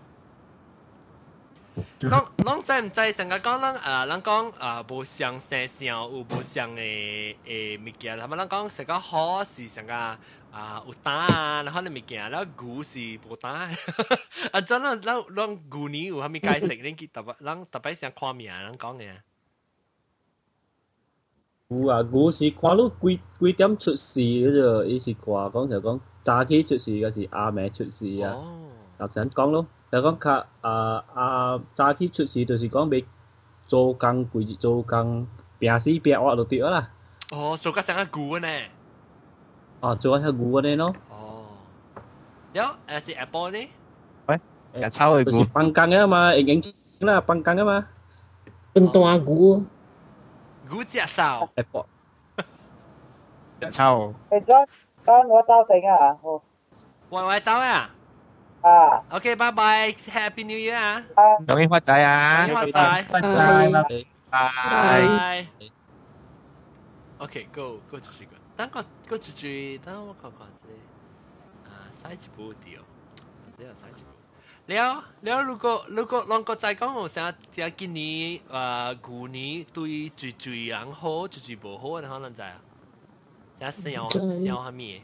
咱知唔知成日講咱講無相生相有無相嘅物件，係咪咱講成個好是成個有膽啊，可能物件，然後牛是無膽。啊，咱牛年有蝦米解釋？咱特別想看面，咱講嘅。 牛是看你幾點出世嗰度，伊是看講早起出世，還是暗暝出世啊？頭先講咯，就講早起出世，就是講要做工做工，拼死拼活就對啦。 做個成個牛呢？ 做個牛嗰啲咯。 了，是 Apple 呢？ 喂，日抄去就是放工啊嘛，應啦，放工啊嘛。 笨大牛。 牛隻手。 Apple。 日抄。 John，我走先啊。 喂，走啊！OK， 拜拜 ，Happy New Year 啊！ 恭喜發財啊！ 恭喜發財，拜。OK，go 繼續個，等我繼續，等我看看這，洗一部掉，呢個洗一部。了，如果啷個再講，我想今年舊年對最人好，最唔好，你可能就係，想下面。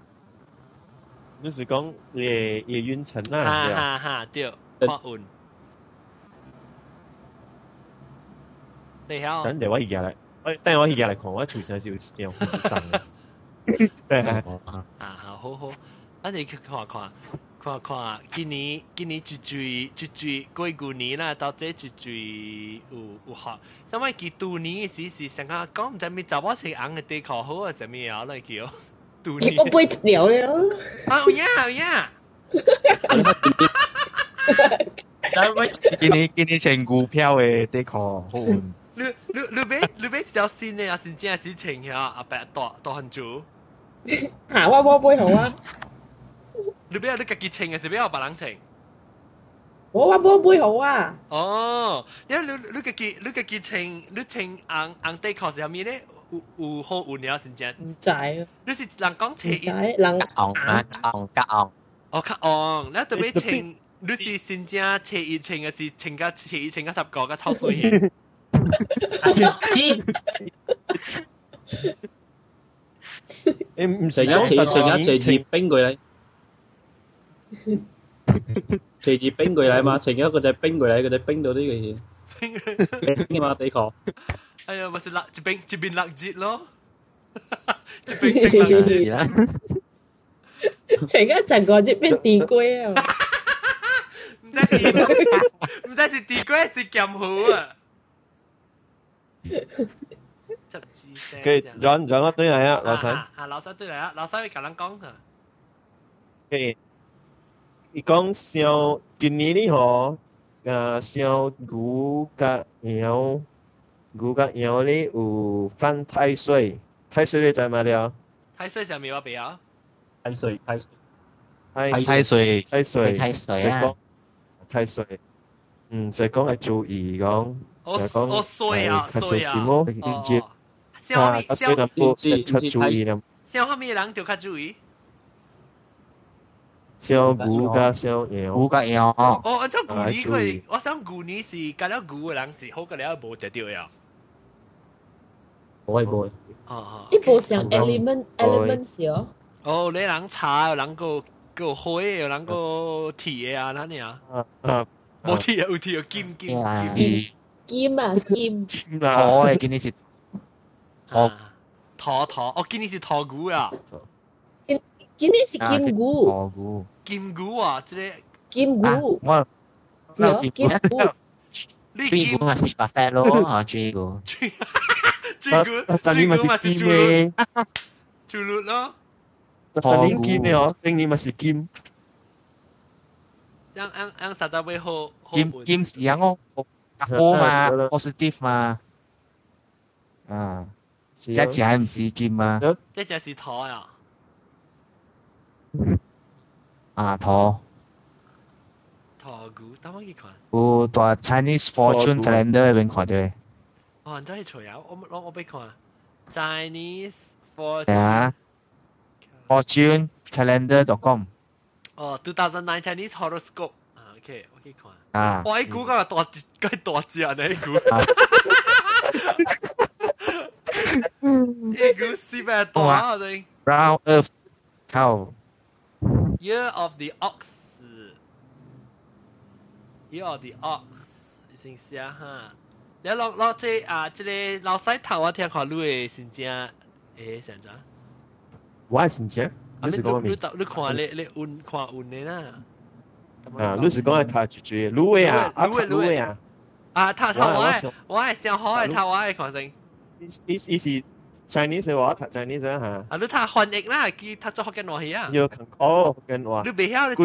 就是講也運程啦， 哈，對，看運。你曉？ 等陣我而家嚟，等我而家嚟看，我隨時是有上嘅。對好，咱哋去看，今年最過舊年啦，到這最有學，因為佢舊年時是成日講唔知咩查某穿紅嘅地褲好啊，什麼啊，嚟叫。 我背了了。 有呀。 今年成股票嘅地殼好。 你買一條新嘅啊？新正是穿遐阿伯大很久。 嚇！我背好啊。 你家己穿嘅，是俾我別人穿？ 我背好啊。 因為你家己穿，你穿紅地殼是蝦米咧？有好運了，真正。 唔知啊。 你是人講車？ 唔知人較紅。 較紅，你特別穿，你是真正車衣穿嘅是穿個車衣穿個10個，個超水嘅。 唔成日斜冰過嚟，斜住冰過嚟嘛，成日嗰隻冰過嚟，嗰隻冰到呢個嘢，冰嘛地殼。 哎呀，咪是一邊落節咯，一邊穿落節啦。 成日就個一邊地龜啊！ 唔知是地龜是鹹糊啊！ 可以轉我對嚟啊，老細。 老細對嚟啊，老細會甲人講啊。 伊講燒今年呢嗬，燒牛甲羊咧有犯太歲，太歲你知嘛了？ 太歲係咪我俾啊？ 太歲啊！ 所以講係注意講，就係講太歲什麼連接。 小注意啦。 小後面人就較注意。 小牛加小羊。 牛加羊。 按照舊年佢，我想舊年是隔了牛嘅人是好，隔了無得到呀。 我係一部上 element 哦。 你人茶，有人個灰，有人個鐵啊，那呢啊？冇鐵有鐵有金。 金啊！ 土嘅今年是。 土，今年是土牛啊！ 今年是金牛。 金牛啊，即係金牛。 我金牛。 追牛咪是白髮咯，追牛。 追牛咪是金嘅， 豬肉咯。 年金嘅哦，今年咪是金。 實在會好。 金是樣哦，好嘛 ，positive 嘛。這隻係唔是金嘛？ 這隻是土啊。 土牛，等我去看。 有大 Chinese fortune calendar 邊看到？ 哦，真係除啊！我俾看 Chinese fortune calendar.com。 2009 Chinese horoscope。OK， 我去看。哇！呢股咁大隻啊！呢股。呢股四百大啊！真。 Round Earth cow。 Year of the Ox， Year of the Ox， 先寫下。 你落即個老西頭我聽看你嘅真正成咋？ 我係真正，你是講咩？ 你看你看運嘅啦。 你是講係睇住住，滷嘅啊，滷嘅啊。 頭我係上海嘅頭我係看成。 伊是 Chinese 嘅話，睇 Chinese 嚇。 你睇翻譯啦，佢睇咗福建話啊。 要看福建話。你未曉你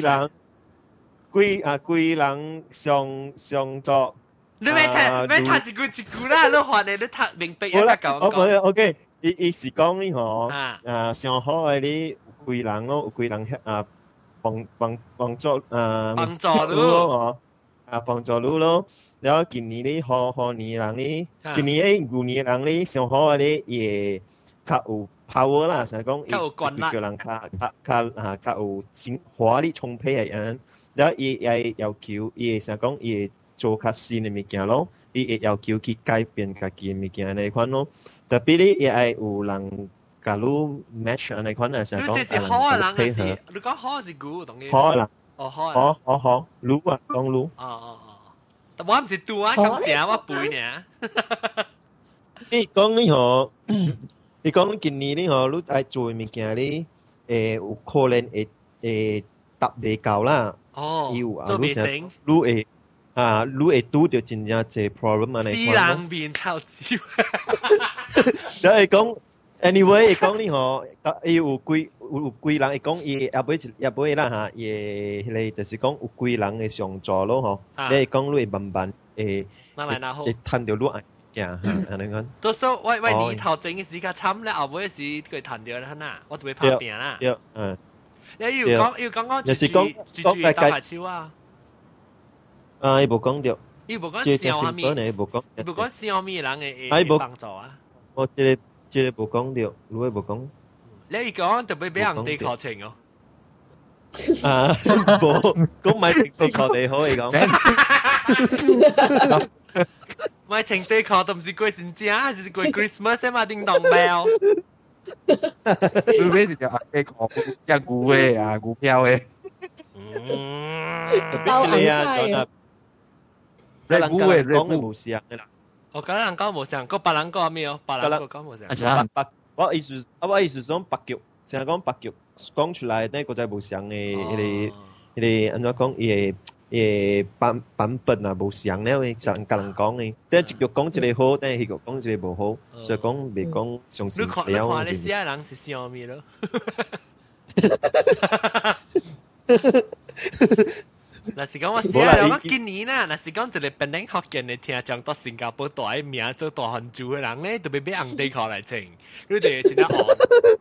貴人上作。 你咪睇一句啦，你看你睇明白一個講。 OK， 伊是講呢嗬，上海嘅啲貴人咯，貴人幫助你咯，幫助你咯。然後今年啲河年人啲，今年啲舊年人啲上海啲嘢較有 power 啦，成日講較有權力， 叫人較有活力充沛嘅人。然後伊要求伊成日講伊做較新嘅物件咯，伊會要求去改變家己嘅物件呢款咯。特別你也係有人假如 match 呢款啊，成日講人配合。 你講好是古當然。 好啦。 好， 滷啊，講滷。 但我唔是杜啊，咁成我背呢。 你講呢個，你講今年呢個，你愛做嘅物件呢，有可能會達未夠啦。 做未成。 你會拄到真正濟 problem 啊！ 私人面透照。 就係講 ，anyway， 講呢個，伊有貴人，伊講伊也唔會啦嚇，伊嚟就是講有貴人嘅上座咯嗬。你講你會慢慢會趁到你愛嘅嚇，安尼講。 多數喂你頭前嘅時間慘咧，後尾時佢趁到啦嗱，我特別拍病啦。你要講住大排超啊！ 伊無講着， 伊無講笑啥物，伊無講笑物人嘅幫助啊。 我即個無講着，你無講。 你講特別俾人哋課程哦。 無講買情地課地好嚟講。 買情地課都唔是過聖誕，係過 Christmas 嘛，叮當 bell。 你咩時候啊？地課只股嘅啊，股票嘅。 特別之類啊，講啊。人講嘅無相嘅啦。 我講人講無相，個別人講咩哦？別人講無相。 我意思講白腳，成日講白腳講出來呢個就係無相嘅，佢安怎講？伊嘅版本啊無相咧，會人甲人講嘅。但係一腳講一個好，但係佢腳講一個無好，所以講未講相信了。 你看你寫人是相咩咯？若是講我寫了，我今年啦，若是講一個本來福建嘅聽將到新加坡大嘅名做大漢族嘅人咧，特別俾紅地殼來稱，你哋真係戇。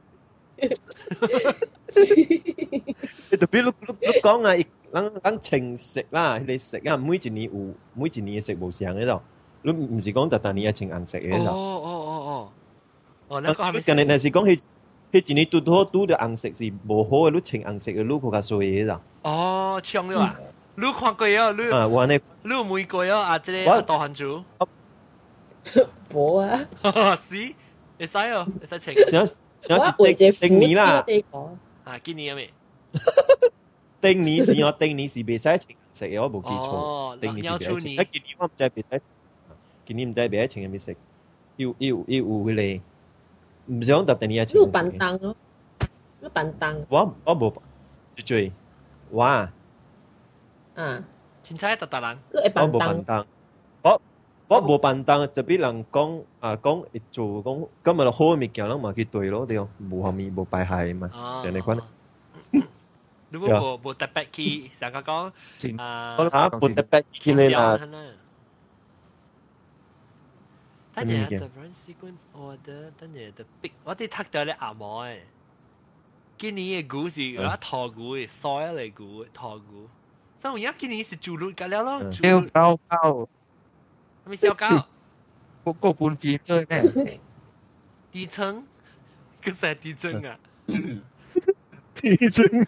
特別你講啊，人情食啦，你食啊，每一年食無相嘅度，你唔是講特年係稱紅食嘅度。 哦， 你近年若是講佢一年拄到紅食是無好嘅，你稱紅食嘅，你較衰嘅度。 哦，搶咗啊！你看過啊？你有問過啊？即個大漢族？ 冇啊。 是，會使哦，會使請。 我定年啦。 今年有未？ 定年是未使請食嘅，我冇記錯。定年是未使請。今年我唔知未使，今年唔知未使請嘅咩食，要佢哋唔想特定年請。 你辦檔咯？你辦檔？ 我冇最。哇！ 凊彩特人， 我無辦檔，我無辦檔，就俾人講會做講，今日好嘅物件，人嘛去對咯，對，無後面無敗害嘛，成日講。 如果無特別去，成個講無特別去你啦。 等陣 the run sequence order， 等陣 the big， 我哋讀到咧阿毛誒。今年嘅股是嗰桃股嘅，所有嘅股桃股。所以而家今年是注入緊了咯。 小狗， 係咪小狗？ 個半片啫咩？ 地層，佢係地層啊！ 地層。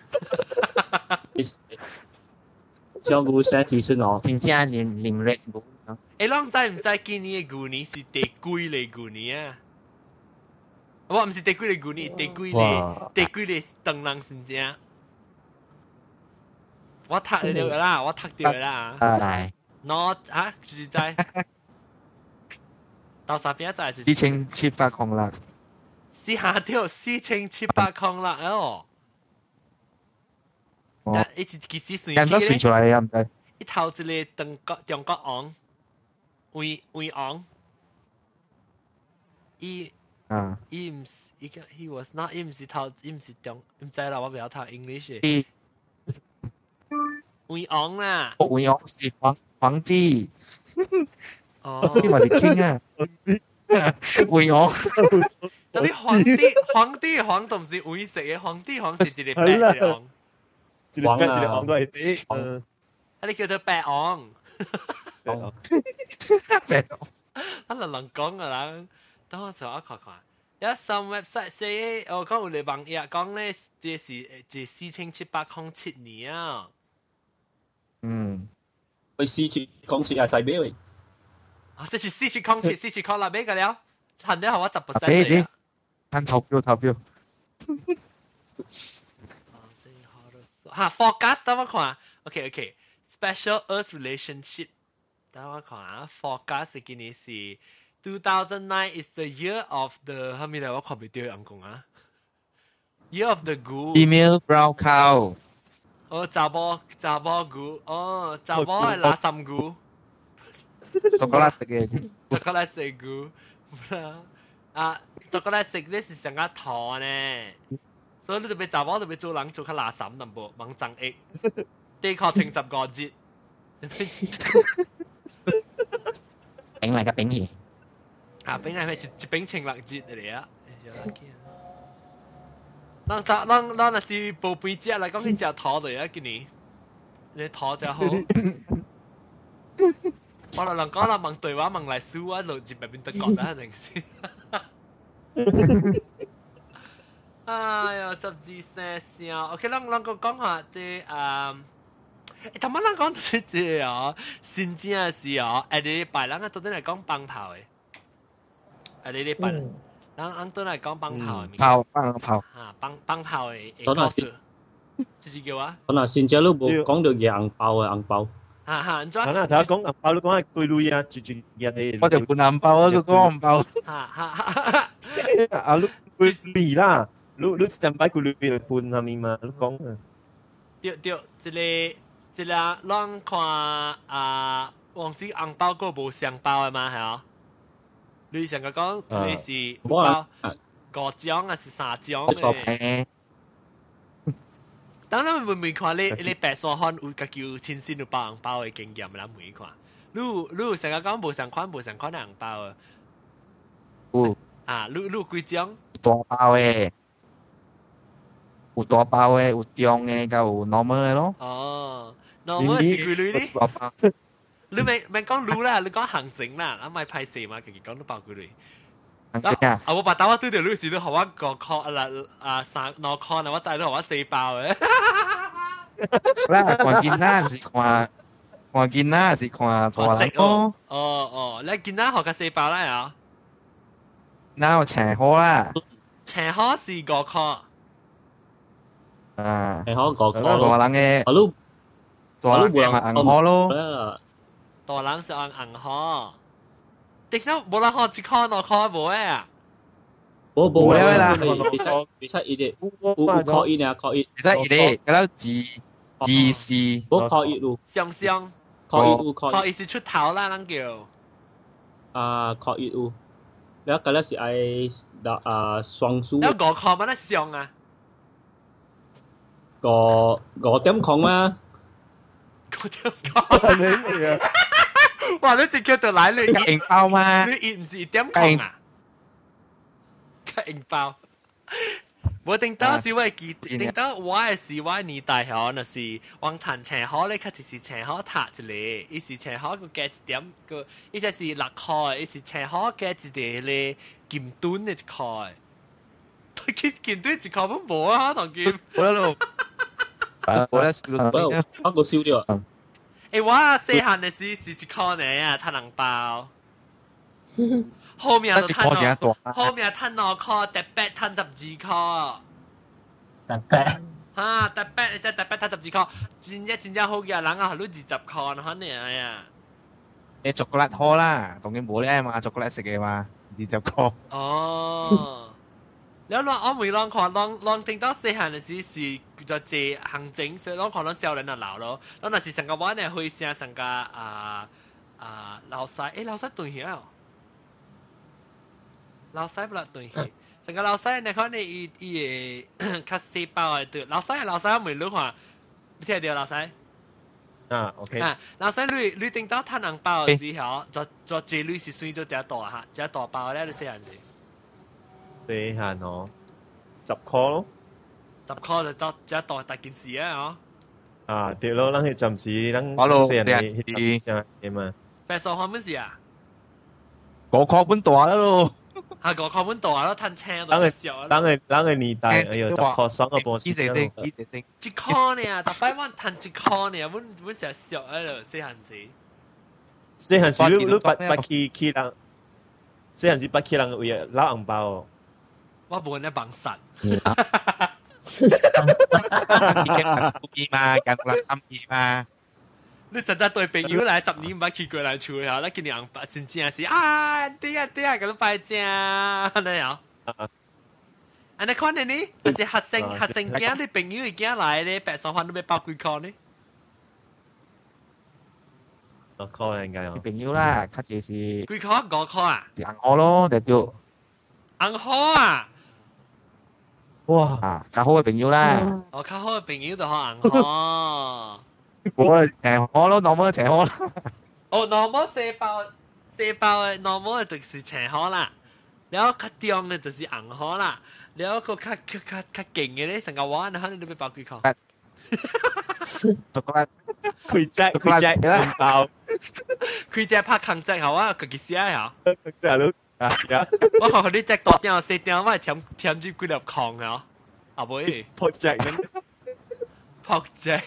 香菇寫地層哦。 真正連 red 股。 誒，啷知唔知今年嘅股年是第幾類股年啊？我唔是地幾嚟股呢，地幾嚟當人先正。我讀了啦，我讀掉啦。 在。 我啊，住在。 到三邊就係 4700空啦。 試下條4700空啦哦。但一直其實算人都算出來啊，唔知。 一頭一個中國王，魏王，伊唔是伊個 he was not 伊唔是中唔知啦，我唔曉讀 English 嘅。魏王啦， 魏王是皇帝。 哦， 呢咪係 king 啊，魏王。 特別皇都唔是魏食嘅，皇是一個白嘅王。 一個王都係啲， 你叫做白王。 白王。 啊，人講噶啦，等我上一看看。有 some website say， 我講有個網頁講咧，這是4707年啊。 4707係咩喂？ 啊，這是4707啦，咩個了？恨得我10%嚟啊！ 看投票。 哈 ，forecast 等我看 ，OK，special Earth relationship， 等我看啊 ，forecast 嘅今年是2009 is the year of the， 後面嚟我看唔到人講啊 ，year of the goose。Female brown cow。 哦，查某牛，哦，查某係垃圾牛。 巧克力食嘅， 巧克力食牛，啊，巧克力食呢是上加糖呢。所以你特別查某特別做人做較垃圾淡薄，猛增益，地確稱15個節。 餅嚟嘅餅兒。 啊，餅係咩？一餅稱6節嚟啊！咱若是無肥節嚟講，去食桃嚟啊！今年你桃就好。我哋人講啦，問對話問嚟數啊，路接入邊得講啦，定先。哎呀，十字聲聲 ，OK， 咱個講下啲頭晚咱講啲嘢哦，先正是哦，下禮拜咱個到底嚟講放炮嘅，下禮拜咱都嚟講放炮嘅， 炮嚇放炮嘅故事，就是叫啊。 可能先正都冇講到嘢紅包嘅紅包。 嚇，唔錯。 可能睇下講紅包，你講係幾類啊？住日你。 我就半紅包啊，個紅包。 啊，你幾類啦？你上擺幾類嚟半係咪嘛？你講啊。 對，一個咱看啊，往時紅包個無雙包嘅嘛，係啊。你上個講一個是紅包5張還是3張嘅？當然未看你白山漢有家己有親身有包紅包嘅經驗啦，未看。你有成日講無相款嘅紅包啊？啊，你有幾張？ 大包嘅，有大包嘅，有中嘅，甲有 normal 嘅咯。 哦 ，normal 是幾類咧？你咪講路啦，你講行情啦，啊咪歹勢嘛，家己講都包幾類。啊！我把刀我對條女時都學我5塊啦，3、2塊啦，我再都學我4包嘅。 啦，看見啦是看見啦是看大人咯。 哦，你見啦學個4包啦呀？ 嗱，青河啦。 青河是5塊。 啊， 青河5塊咯。 大人嘅，大人嘅咪銀河咯。 大人是按銀河。點解冇人學1塊2塊冇嘅啊？ 冇啦，比賽一啲，有考一啊，考一。 比賽一啲，嗰度自是。 冇考一路。 上，考一是出頭啦，咱叫。 啊，考一路。你嗰個是愛雙數。 你5塊乜得上啊 ？5點空嗎 ？5點空。你哇！你直接就來你銀包嗎？ 你唔是1點空啊？個銀包，我頂到是我記，頂到我嘅是我年代嗬，那是往彈青河咧，佢就是青河塔一個，伊是青河個加1點個，伊只是6塊，伊是青河加一個咧金墩嘅1塊，金墩1塊本冇啊，同金。 我個燒咗。 誒，我細漢嘅時是1塊呢啊，攤銀包。後面就攤2塊，特別攤12塊。 特別。 嚇，特別你真特別攤12塊，真正好嘅人啊，係攞20塊可能呀。 你巧克力好啦，當然冇咧嘛，巧克力食嘅嘛，20個。 哦，แล้วลองไม่ลองขอลอง聽到細漢嘅時是叫做借行政，所以ลองขอ少年啊老咯，แล้ว那是成個話呢會聲成個老細，誒老細對起啊，老細不啦對起，成個老細你看你伊個較細包嘅對，老細未錄看，你聽到老細？ 啊 ，OK。 啊，老細你聽到攤紅包嘅時候，做借率是算咗隻大嚇，隻大包咧，你細漢時。 細漢哦，10塊咯。 10塊就到只大件事啊！ 啊，對咯，咱去暫時咱細漢去只嘢嘛。 80塊本事啊 5塊本大咯。 係5塊本大咯，攤車都只少。 咱嘅年代，哎呦，10塊2個半時間。 1塊呢？大擺我攤1塊呢，本成少喺度，細漢時。 細漢時你捌去人，細漢時捌去人為攞紅包。 我冇人幫實。 嘛，近啦啱嘛。 你實在對朋友來10年唔捌去過來厝嚇，你今年紅包真正是啊，啲啊，咁都拜正，你有？安尼看你呢？還是學生囝你朋友囝來咧，80塊都要包幾塊呢 ？5塊應該哦。 朋友啦，較濟是幾塊？5塊啊？ 紅包咯，就叫紅包啊！ 哇！ 啊，較好嘅朋友啦。 哦，較好嘅朋友就學紅包。 我請好咯，normal 請好啦。 哦，normal 細包嘅 normal 就是請好啦，然後較重嘅就是紅包啦，然後個較勁嘅咧，成個碗可能都要包幾塊。 巧克力， 開隻紅包， 開隻拍空隻好啊，佢幾時啊？ 即係咯。 我看你隻大點細點，我係添住幾粒礦啊！阿妹 ，project。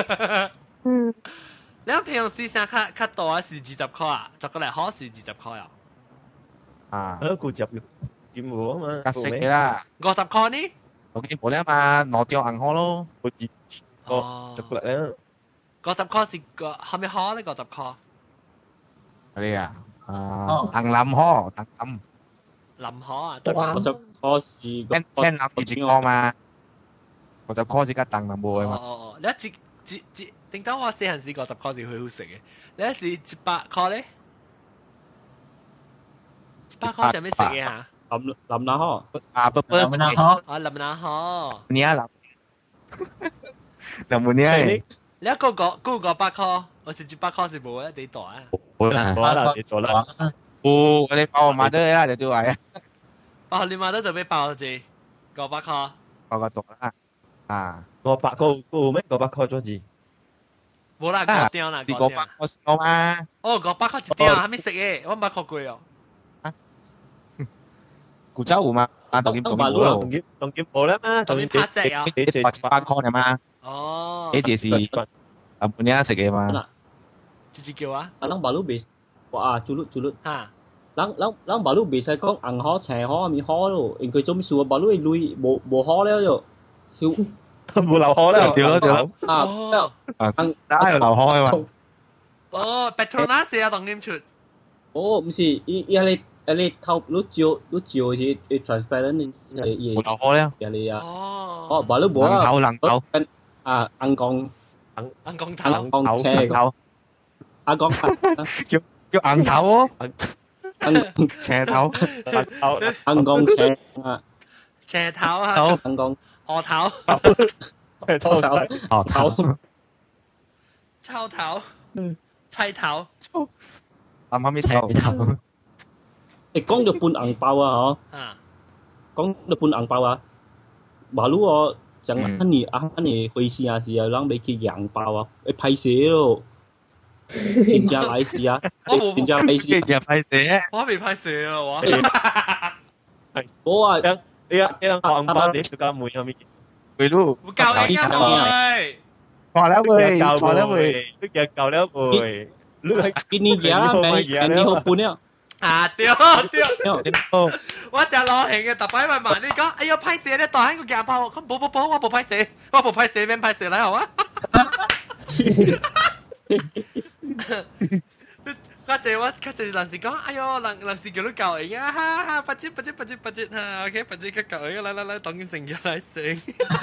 你平時上較大是20塊啊，就過嚟好是20塊啊。 啊，都顧入劍湖啊嘛。 較食嘅啦。 50塊呢？ 我見冇咧嘛，2張紅包咯。 哦，就過嚟啦。 50塊是個係咪好呢？50塊。 係啊。紅林河， 林河啊 ，50塊是千林20塊嘛，50塊是個紅林河嘛。 哦，你點解我細陣時50塊是好好食嘅？你一時100塊咧？100塊係咩食嘅嚇？ 林那河啊，不林那河啊，林那河。 你啊林冇呢？ 你一個500塊，我是100塊是冇一啲大啊。 冇啦， 你做啦。 我哋包我買得啦，就對話啊。 包你買得就俾包住500塊。 包個大啦，啊。 500個咩？500塊咗字。 冇啦，5張啦，5張。 我嘛。 哦，500塊一張，還沒食嘅，我500塊貴哦。 古州湖嘛，啊，當然冇咯。 當然冇啦嘛， 當然拍隻啊。 你100塊嘅嘛。 哦。 呢啲是啊，半日食嘅嘛。 直叫啊？ 人baru bisa, wah culut. 嚇。 人baru bisa講紅河、青河咪河咯，因佢做咩事啊？baru lui冇河了就， 冇流河啦。 掉咯。 啊， 打有流河嘅嘛。 哦 ，Petronas 啊，當然出。 哦，唔是，伊你頭你照是 transparent 冇流河咧。 伊啊。 哦。 baru 冇啊。 能頭。 啊，硬鋼頭。 硬頭。 阿講叫硬頭喎，斜頭， 硬鋼斜啊， 斜頭啊， 硬鋼鵝頭， 頭， 抽頭，砌頭， 啱啱咩斜頭？ 你講到半銀包啊，嗬？講到半銀包啊，馬路我講你回事啊，是啊，讓你去銀包啊，你拍攝咯。真正來事啊！真正來事， 又拍攝， 我未拍攝啊！ 我啊， 你兩個紅包你食緊梅係咪？ 梅路， 唔夠你啊梅， 錯了梅， 你又夠了梅， 你係見你嘢咩？你好半啊！ 啊對，我就攞型嘅，特擺咪問你講，哎呀拍攝咧，袋喺個夾包，咁冇，我冇拍攝，邊拍攝嚟好啊？ 較濟人是講，哎呦，人是叫你教應啊，哈哈，不知哈 ，OK， 不知個教應，來，當然成日來成。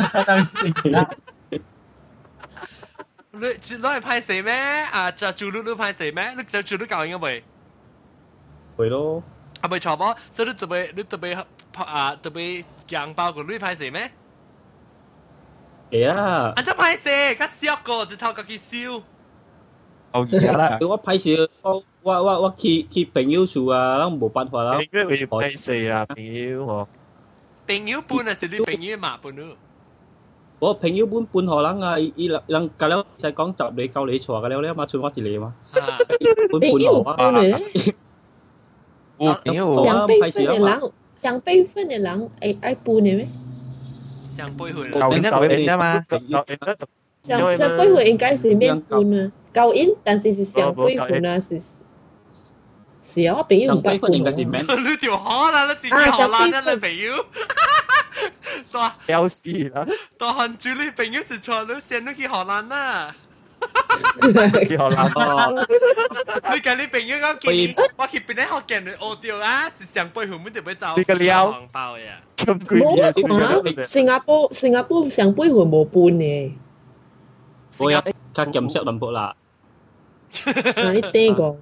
你係派誰咩？啊，就做你派誰咩？你就做你教應未？ 會咯。 啊，未錯噃，所以你特別洋包個你派誰咩？ 係啊。 安怎派誰？較少個，一頭家己燒。 好而家啦， 我派時我去朋友處啊，咁冇辦法啦。 應該會派誰啊？朋友我。 朋友搬啊，是你朋友嘛搬咯。 我朋友搬荷蘭啊，伊人隔了就講10里9里錯㗎了嘛，出我一里嘛。 朋友搬嚟咧。 朋友上輩分嘅人愛搬嘅咩？ 上輩份。 舊年舊年啊嘛， 上輩份應該是免搬啊，舊年但是上輩份啊是啊，我朋友唔搬。 上輩份應該是免。 你條河啦，你自己荷蘭啊，你朋友。 有事啦！ 大漢主你朋友是錯，你先你去荷蘭啦。 去荷蘭哦！ 你講你朋友講見你，我去邊啲學見你學掉啊，是上輩份，唔特別走。 你個料紅包呀！ 冇啊！新加坡上輩份冇搬嘅。 我有較減少淡薄啦。 你聽講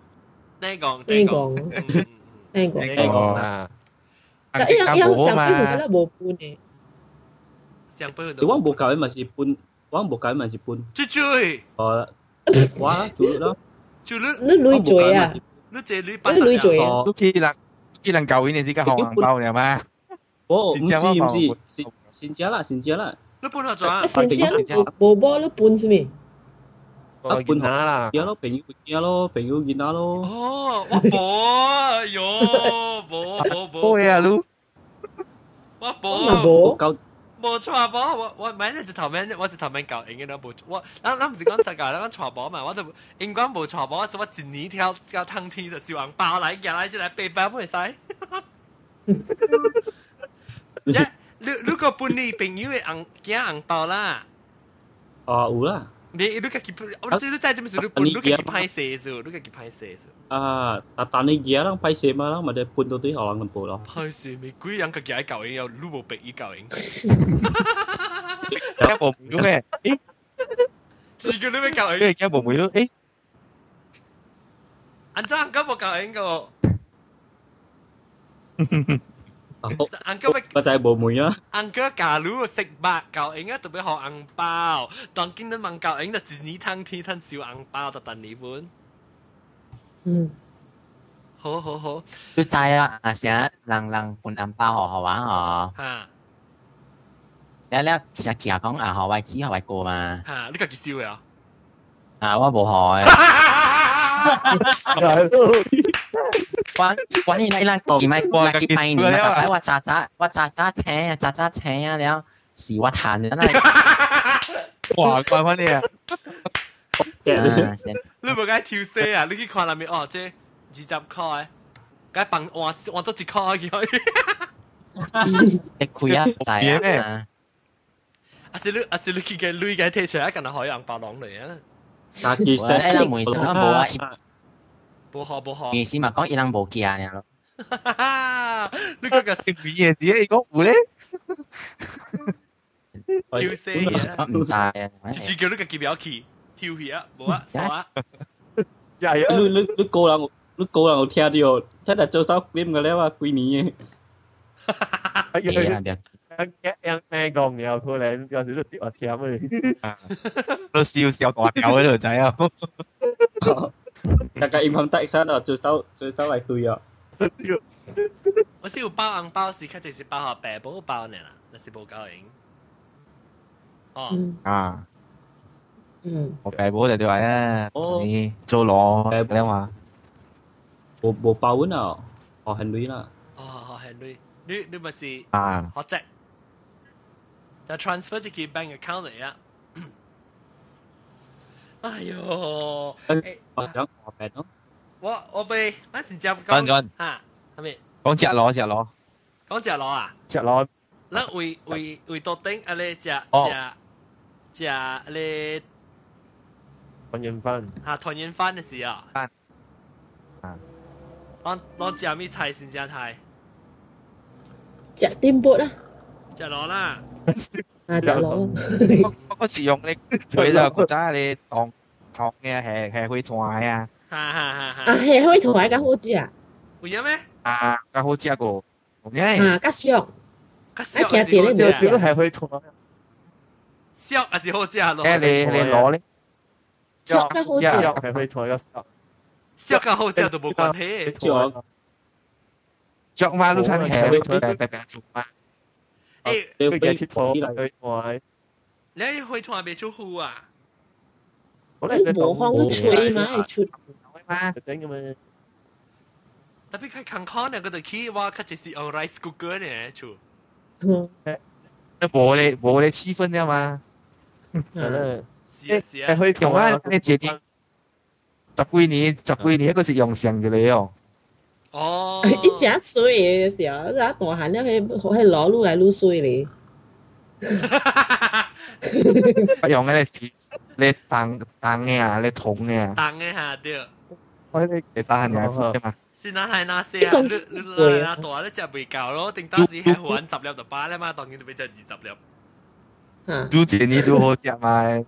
啊！ 上輩份嗰粒冇搬嘅。 上輩份。 我冇教佢咪是搬，我冇教佢咪是搬。 追。 哇，做咯。 你累贅啊！ 你這累贅啊！ 都只能舊年你自己學紅包嚟嘛？ 哦，唔是，先食啦。 你搬下咗？ 先食冇波，你搬什麼？ 搬下啦。朋友見下咯。 哦，我冇，喲，冇呀，你我冇。冇錯噃，我唔係一頭面教英嘅都冇，我唔是講實㗎，我錯噃嘛，我就英講冇錯噃，所以我一年跳湯天就小紅包嚟夾嚟，即係背包冇使。你個半年朋友嘅紅包啦。 啊，有啦。 你家己，我知你在這邊時你搬，你家己拍攝數，你家己拍攝數。 啊，但你而家人拍攝嘛，咪就搬到啲荷蘭咁步咯。 拍攝咪鬼人家己喺教英有攞部筆語教英。 一部梅咯咩？誒， 是叫你咩教英？ 一部梅咯，誒， 安怎咁冇教英個？ 安哥咪就係冇門啦。 安哥假如食白教英啊，特別學紅包，當見到問教英就一年湯天吞小紅包就等你搬。好。 你知啊？成日人搬紅包好玩哦。 嚇。 你成日講啊，學位子學位過嘛？ 嚇，你家己燒嘅啊？ 啊，我冇學。關於那幾咪過幾拜年啊！我渣請啊，了是我彈嘅啦。 哇，怪翻你啊！ 你冇解跳車啊？你去看下面哦，這20塊，解bằng換多1塊去。 你開啊，滯啊！ 阿是你去嘅女嘅貼出來，可能可以紅包攞嚟啊！ 但其實你冇想冇啊？ 冇學。 意思咪講伊人冇見嘅咯。 你嗰個食嘢自己講胡咧？ 跳車嘅， 唔知啊。 直接叫你個機票去跳去啊，冇啊，傻啊！ 你個人我聽到，真係做手點嘅咧話幾年嘅。 ยังแม่กองเนี่ย佢咧有少少跌我跳เลย都笑大條喺度仔啊！ 大家income tax 啊，做手嚟對啊！ 我是有包紅包時，佢就是包下白寶包呢啦，那是冇交應。哦。 啊。我白寶就對話啊，你做攞你話冇包穩啊，學hành lý啦。 哦，學hành lý，你咪是啊學籍。就 transfer 自己 bank account 嚟啊！哎呦， 我想學病咯。 我被嗰時就講嚇，係咪？ 講隻攞， 講隻攞啊！ 隻攞， 嗱為多丁啊咧隻咧團圓飯嚇團圓飯嘅時候， 攞食咩菜先食菜？ 食 steamboat 啊， 食螺啦。 啊食螺。 我是用你佢就覺得你當嘅係會團啊。 啊，係可以同大家好食啊。 有影咩？ 啊，較好食個， 啊，較俗。啊， 驚啲咧就係去團。 俗還是好食咯？ 你攞咧。 俗較好食。 係去團個俗。 俗較好食都冇關係。 着嘛，你睇係白做嘛？ 誒， 你嘅鐵貨去團。 你去團未出戶啊？ 你無放都吹嘛，係出嘛？ 整咁樣。 特別佢康康呢嗰度起，我佢就是用 rice cooker 呢出。 冇你氣氛啫嘛。 係啦。 是啊。 去同啊，你自己十幾年嗰時用上咗你哦。 哦。 一隻水嘅時候，一大漢了，係攞路來路水咧。 用嘅是你當嘅啊，你桶嘅啊。 當嘅嚇對。 我你當嘅係嘛？ 是那係那些啊，你那大你食未夠咯，定當時係玩10粒就8咧嘛，當然就變咗20粒。 都這你都好食嘛？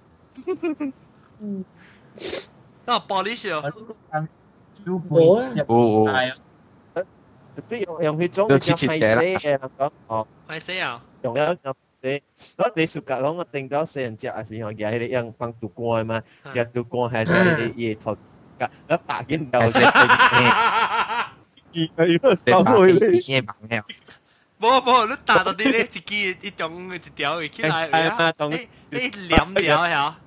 那玻璃少。 冇啦。 冇。 特別用去裝嘅係死嘅，講哦。 係死啊！ 用咗就死。嗰你暑假講我定咗4人隻啊，時候嘅係你用放杜乾嘛，嘅杜乾係喺你夜頭㗎，一打見到食嘅。見佢個手去你忙嘅。 冇，你打到啲咧，一支一種一條起來，誒兩條呀，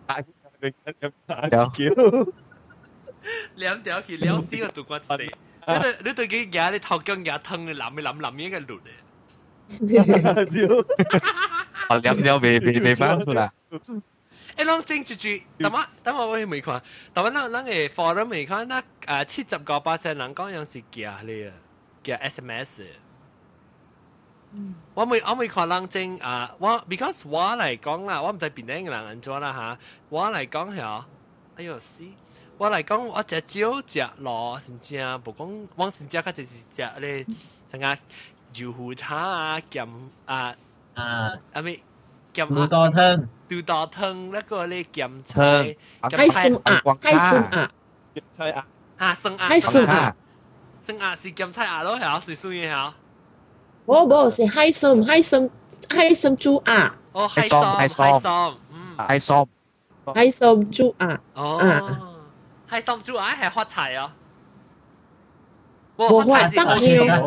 兩條去了死個杜乾一地。你對佢牙你頭姜牙疼你淋嘅個綠嘅。 哦，兩未翻出來。 誒，啷正住，等我去未看，但係啷嘅 forum 未看，那70%人講樣是假咧啊，假 SMS。我未看人正啊，because 我嚟講啦，我唔知邊啲人安怎啦嚇，我嚟講係，哎呦死！我嚟講，我食少食咯，真正無講，我真正較就是食咧，像啊油腐茶啊，鹹咩鹹肚多湯， 豆豆湯那個咧鹹菜， 海參鴨，海參鴨， 鹹菜鴨， 啊生鴨， 海參鴨， 生鴨是鹹菜鴨咯，係水水嘅係。 冇是海參豬鴨。 哦，海參， 海參豬鴨。 哦。係心豬鴨係發財啊！ 我發得了。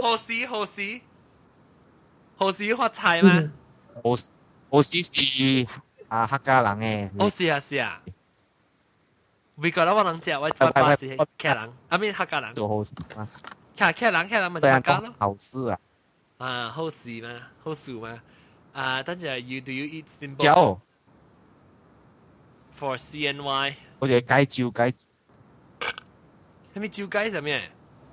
何時發財咩？ 何時是客家人嘅。 哦，是啊。美國人我能食，我巴是客人，I mean 客家人。 做好事嘛。 客人咪是客家咯。 好事啊！ 啊，好事嘛。啊，等陣 do you eat steamboat？ 酒。 For CNY。 我哋雞。係咪照雞係咩？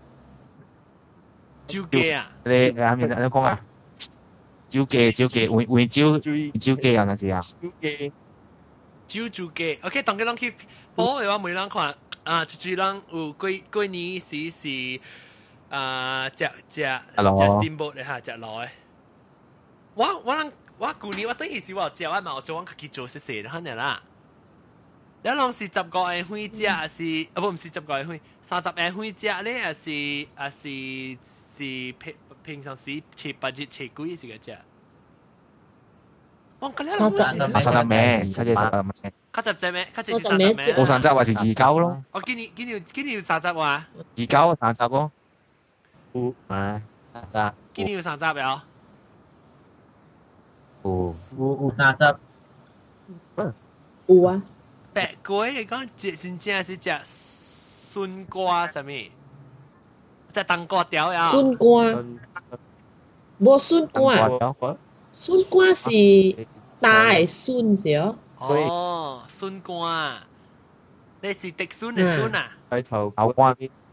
照雞啊！ 你講啊？照雞，換照雞啊？那是啊？ 照雞 ，OK， 當佢啷去播嘅話，每啷看啊，就啷有過年時食 steamboat 咧嚇，食落嘅。我舊年我等於是我食，我嘛我做我自己做食可能啦。你啷是10個人會食，還是唔是10個人會30人會食咧？還是平常時切8日切幾時個食？我嗰啲 30咩？佢哋30咩？ 佢10咩？佢就是30咩？ 冇30或是29咯。 我今年要30話。 29 30咯。 30。 今年要30呀？ 有 30。 有啊。 白龜你講真正是食筍瓜什麼？食冬瓜條呀？ 筍瓜，冇筍瓜，筍瓜是大嘅筍少。 哦，筍瓜，你是滴筍嘅筍啊？ 菜頭牛瓜。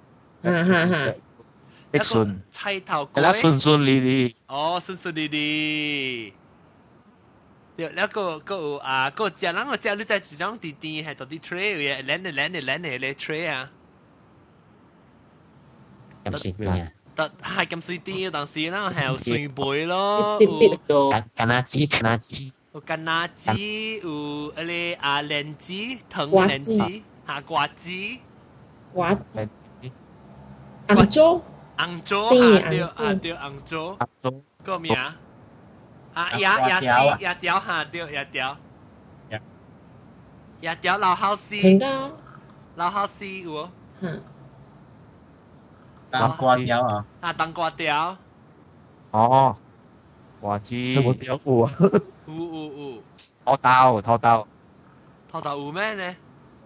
滴筍。菜頭龜。 順利。 哦，順利。對，แล้วก็食人我食你在一種甜甜係到啲 tray 嘅，爛嘅咧 tray 啊。 咁是啲啊。 特係咁水啲，但是啦係有水杯咯， 干哪子， 有干哪子，有嗰啲蓮子、藤蓮子，瓜子， 紅棗， 紅棗對紅棗，個咩啊？椰條對椰條老好絲，老好絲有。 當瓜條啊！ 當瓜條。 哦，瓜子。 有冇條有啊？ 有。 土豆有咩呢？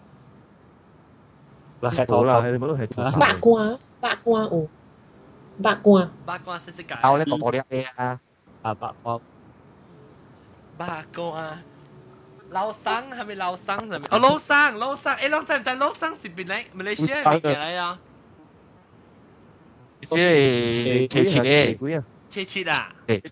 好啦，你冇係土豆。 白瓜有。白瓜識解。 有咧多啲嘢啊！ 白瓜。 白瓜。老生係咪老生係咪？哦，老生，誒，你知唔知老生是邊嚟？馬來西亞嘅嚟啊？ 即係切啊！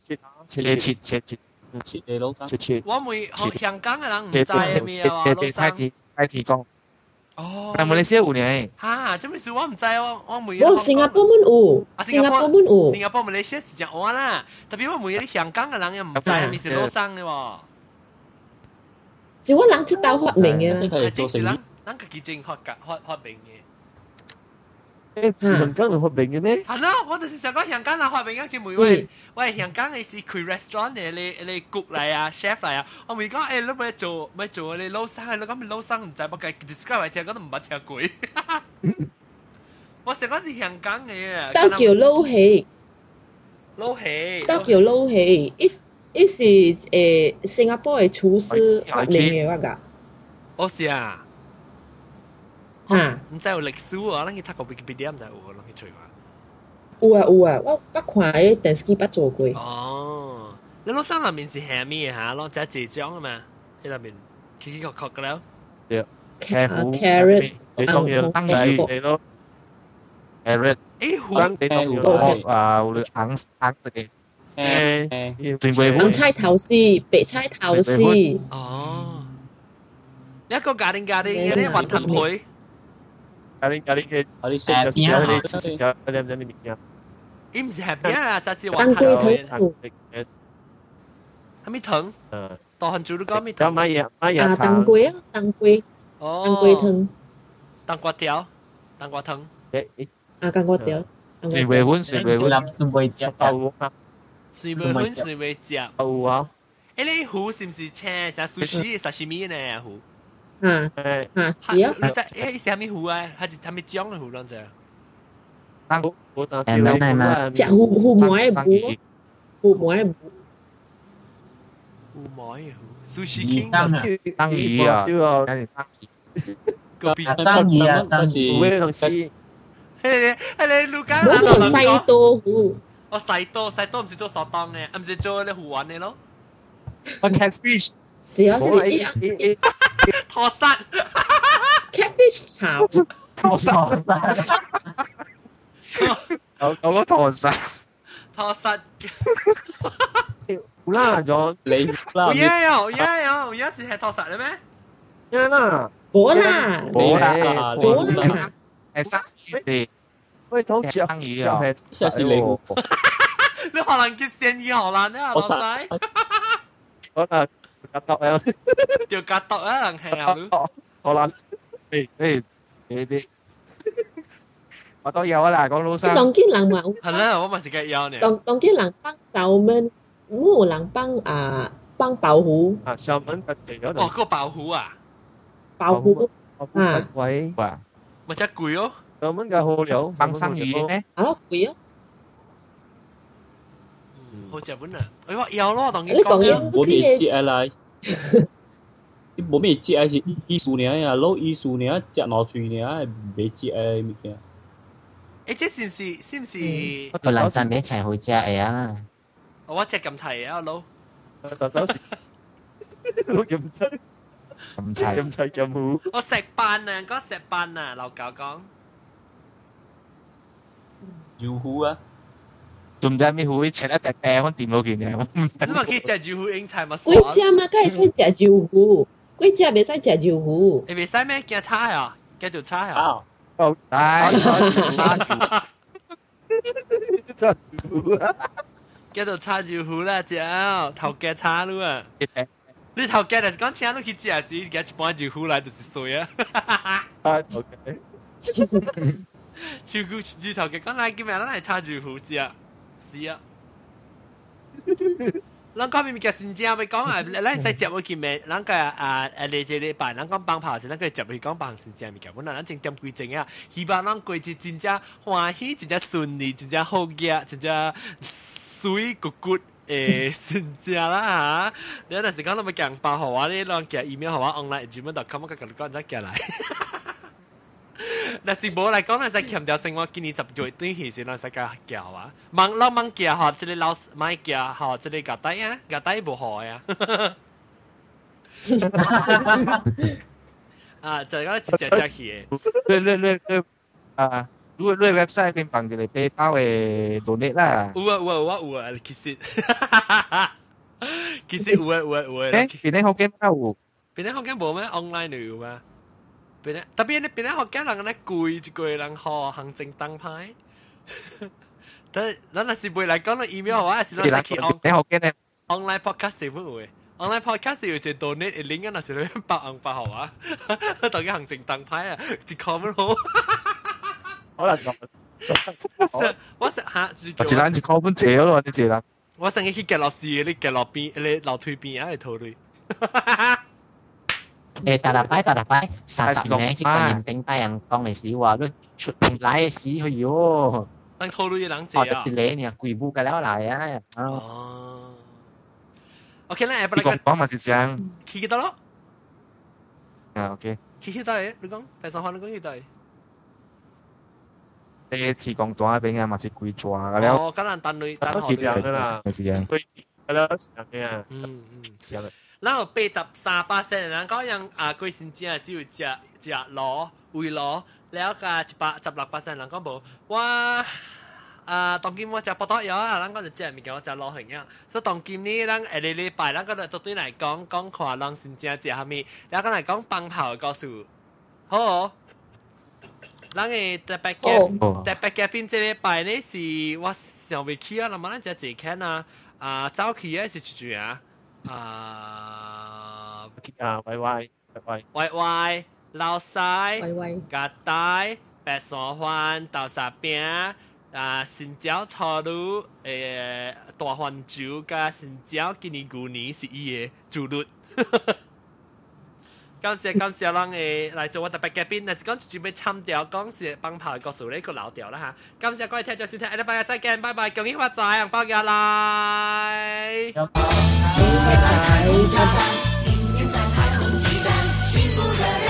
切你老生。 我每香港嘅人唔知係咩啊？老生。 太提供。 哦。 但馬來西亞有呢？ 嚇，這麼說我唔知我每。 我新加坡們有。新加坡馬來西亞是講我啦，特別我每啲香港嘅人又唔知係咪是老生嘅喎。 是我人知道發明嘅啦，係人自己正發明嘅。 是香港人發明嘅咩？ 係咯，我就是想講香港人發明嘅，佢每喂香港嘅是開 restaurant 嘅，你 cook 嚟啊 chef 嚟啊，我咪講誒，你咪做你老生，你講咪老生唔知，我計 describe 嚟聽，我都唔捌聽過。我成個是香港嘅， 都叫撈氣，都叫撈氣。呢是新加坡嘅廚師發明嘅話㗎。 我是啊。 嚇！ 唔知有歷史喎，咱去讀個 Wikipedia 唔知有喎，咱去吹話。 有啊，我看喺電視機捌做過。 哦，你老生入面是係咩嚇？攞隻浙江啊嘛，喺入面曲曲嘅了。 對。 carrot， 你講嘢當然係咯。carrot。 誒，胡。 會硬嘅。 紅菜頭絲、白菜頭絲。 哦。一個咖喱嘅啲雲吞配。 咖喱嘅，你食咗你物件？ 伊唔是係邊啊？實是雲吞配。係咪糖？大漢族都講咩糖？ 買嘢當歸啊，當歸。 哦。 當歸湯。 當瓜條，當瓜湯。 當瓜條。 水尾粉。 豆啊。 水尾粉、水尾汁。 豆啊。 誒，你糊是唔是青？成 sushi、sashimi 呢糊？ 是啊。 你在是虾米糊啊？還是蝦米醬嘅糊啷隻？ 隻糊梅嘅糊，糊梅嘅糊。 糊梅嘅糊 ，sushi king 當魚啊， 個邊當魚啊，當時。 會同事。 係你လူ家人講西多糊。 哦，西多唔是做手當嘅，唔是做你糊丸嘅咯。 我 catfish。 是啊， 拖沙 catfish 炒， 拖沙，有個拖沙， 有啦，咗你啦， 有時係拖沙嘅咩？ 有啦， 冇啦， 係生魚， 喂，好似生魚啊， 實是你， 你可能叫生魚荷蘭啊，老細， 可能。 條格鬥啊，人係啊， 好啦， 你，我都有啊啦，講老生。 當見人嘛， 係啦，我咪是計有呢。 當見人幫手們，冇人幫保護。 啊，上門特別嗰度。 哦，個保護啊。 保護啊。喂。 咪真貴咯。 上門嘅好料。 幫生魚咩？ 係咯，貴咯。 好日本啊！哎話有咯，當然講嘅。冇咩節嚟，冇咩節係藝術嚟啊，攞藝術嚟啊，隻攞出嚟啊，未節誒物件。 誒，即是唔是？ 佢兩陣一齊去隻嘢啊！ 我隻咁齊啊，佬。 當時攞咁齊，咁齊咁好。 我石斑啊，嗰石斑啊，老教講。 油糊啊！ 仲唔知咩糊？切一隻餅我掂到件嘢。 你話佢食油糊應菜咪？ 龜隻嘛，梗係使食油糊，龜隻未使食油糊。 你未使咩？驚叉啊？驚條叉啊？ 哦，係。 叉住啊！ 叫做叉住虎啦，只頭家叉咯啊！你頭家就是講請你去食時，夾一半住虎來就是衰啊！ 啊，OK。 超古住頭家講來叫咩？咱係叉住虎食，是啊。咱講明明嘅新正要講啊，咱使接落去咩？咱個嚟這禮拜，咱講放炮時，咱個接落去講放新正物件。本來咱正點規正啊，希望咱過節真正歡喜，真正順利，真正好嘅，真正水骨骨誒新正啦嚇。你嗰陣時講，咱咪強包好啊，你讓寄 email 好啊 online@gmail.com， 我個講真寄來。但是無來講，咱使強調生活今年10月短期時，咱使加寄好啊。忙寄好，即個老師買寄好，即個夾帶啊，夾帶無好呀。啊，就係講只去嘅。你 website 邊放住嚟背包嘅 donate 啦。 有啊，其實有啊。 邊啲Hokkien有？ 邊啲Hokkien無咩 ？online 就有嘛。特別你邊啲Hokkien人咧貴一個人學行政當派。但係是未來講到 email 話，是咱去 online podcast 是唔會。online podcast 有隻 donate 嘅 link 啊，是你百紅百號啊，當嘅行政當派啊，一 comment 好。 可能我食下， 或者咱就靠本借咯，你借啦。 我成日去夾落市，你夾落邊，你樓梯邊啊，係套類。 大禮拜30年去過年頂拜人講嘅事話，你出來嘅事去喲。 等套類嘅人借啊。 學得你呢，貴婦嘅了嚟啊。 哦。OK 啦， 你講嘛是講。 去幾多咯？ 啊 OK。 去幾多嘅？你講，第三項你講幾多？ 你提供單邊啊，嘛是貴抓㗎了。 哦，咁人單類單學嘅啦， 係嘅。 對，係啦，是嘅啊。 是嘅。然後83%人講人貴先正係要食螺、煨螺，แล้วก็16%人講無。我當今我食葡萄柚啊，咱講就食物件我食螺形啊。所以當今呢，咱下禮拜咱講就對嚟講看人先正食蝦米，แล้ว講嚟講放炮嘅故事，好。咱嘅特別邊這禮拜呢是我想未去啊，那麼咱只看啊，早起啊是住啊，歪，老西，夾帶，白山環，豆沙餅，新椒炒滷，大番薯加新椒Kueh Gu Ni是伊嘅主律。感謝咱誒來做我特別嘉賓，但是講準備參調講是幫炮嘅故事呢個老調啦嚇。感謝各位聽眾收聽，下禮拜再見，拜拜，恭喜發財，紅包寄來。今天在拍紅雞蛋，明年再拍紅雞蛋，幸福的人。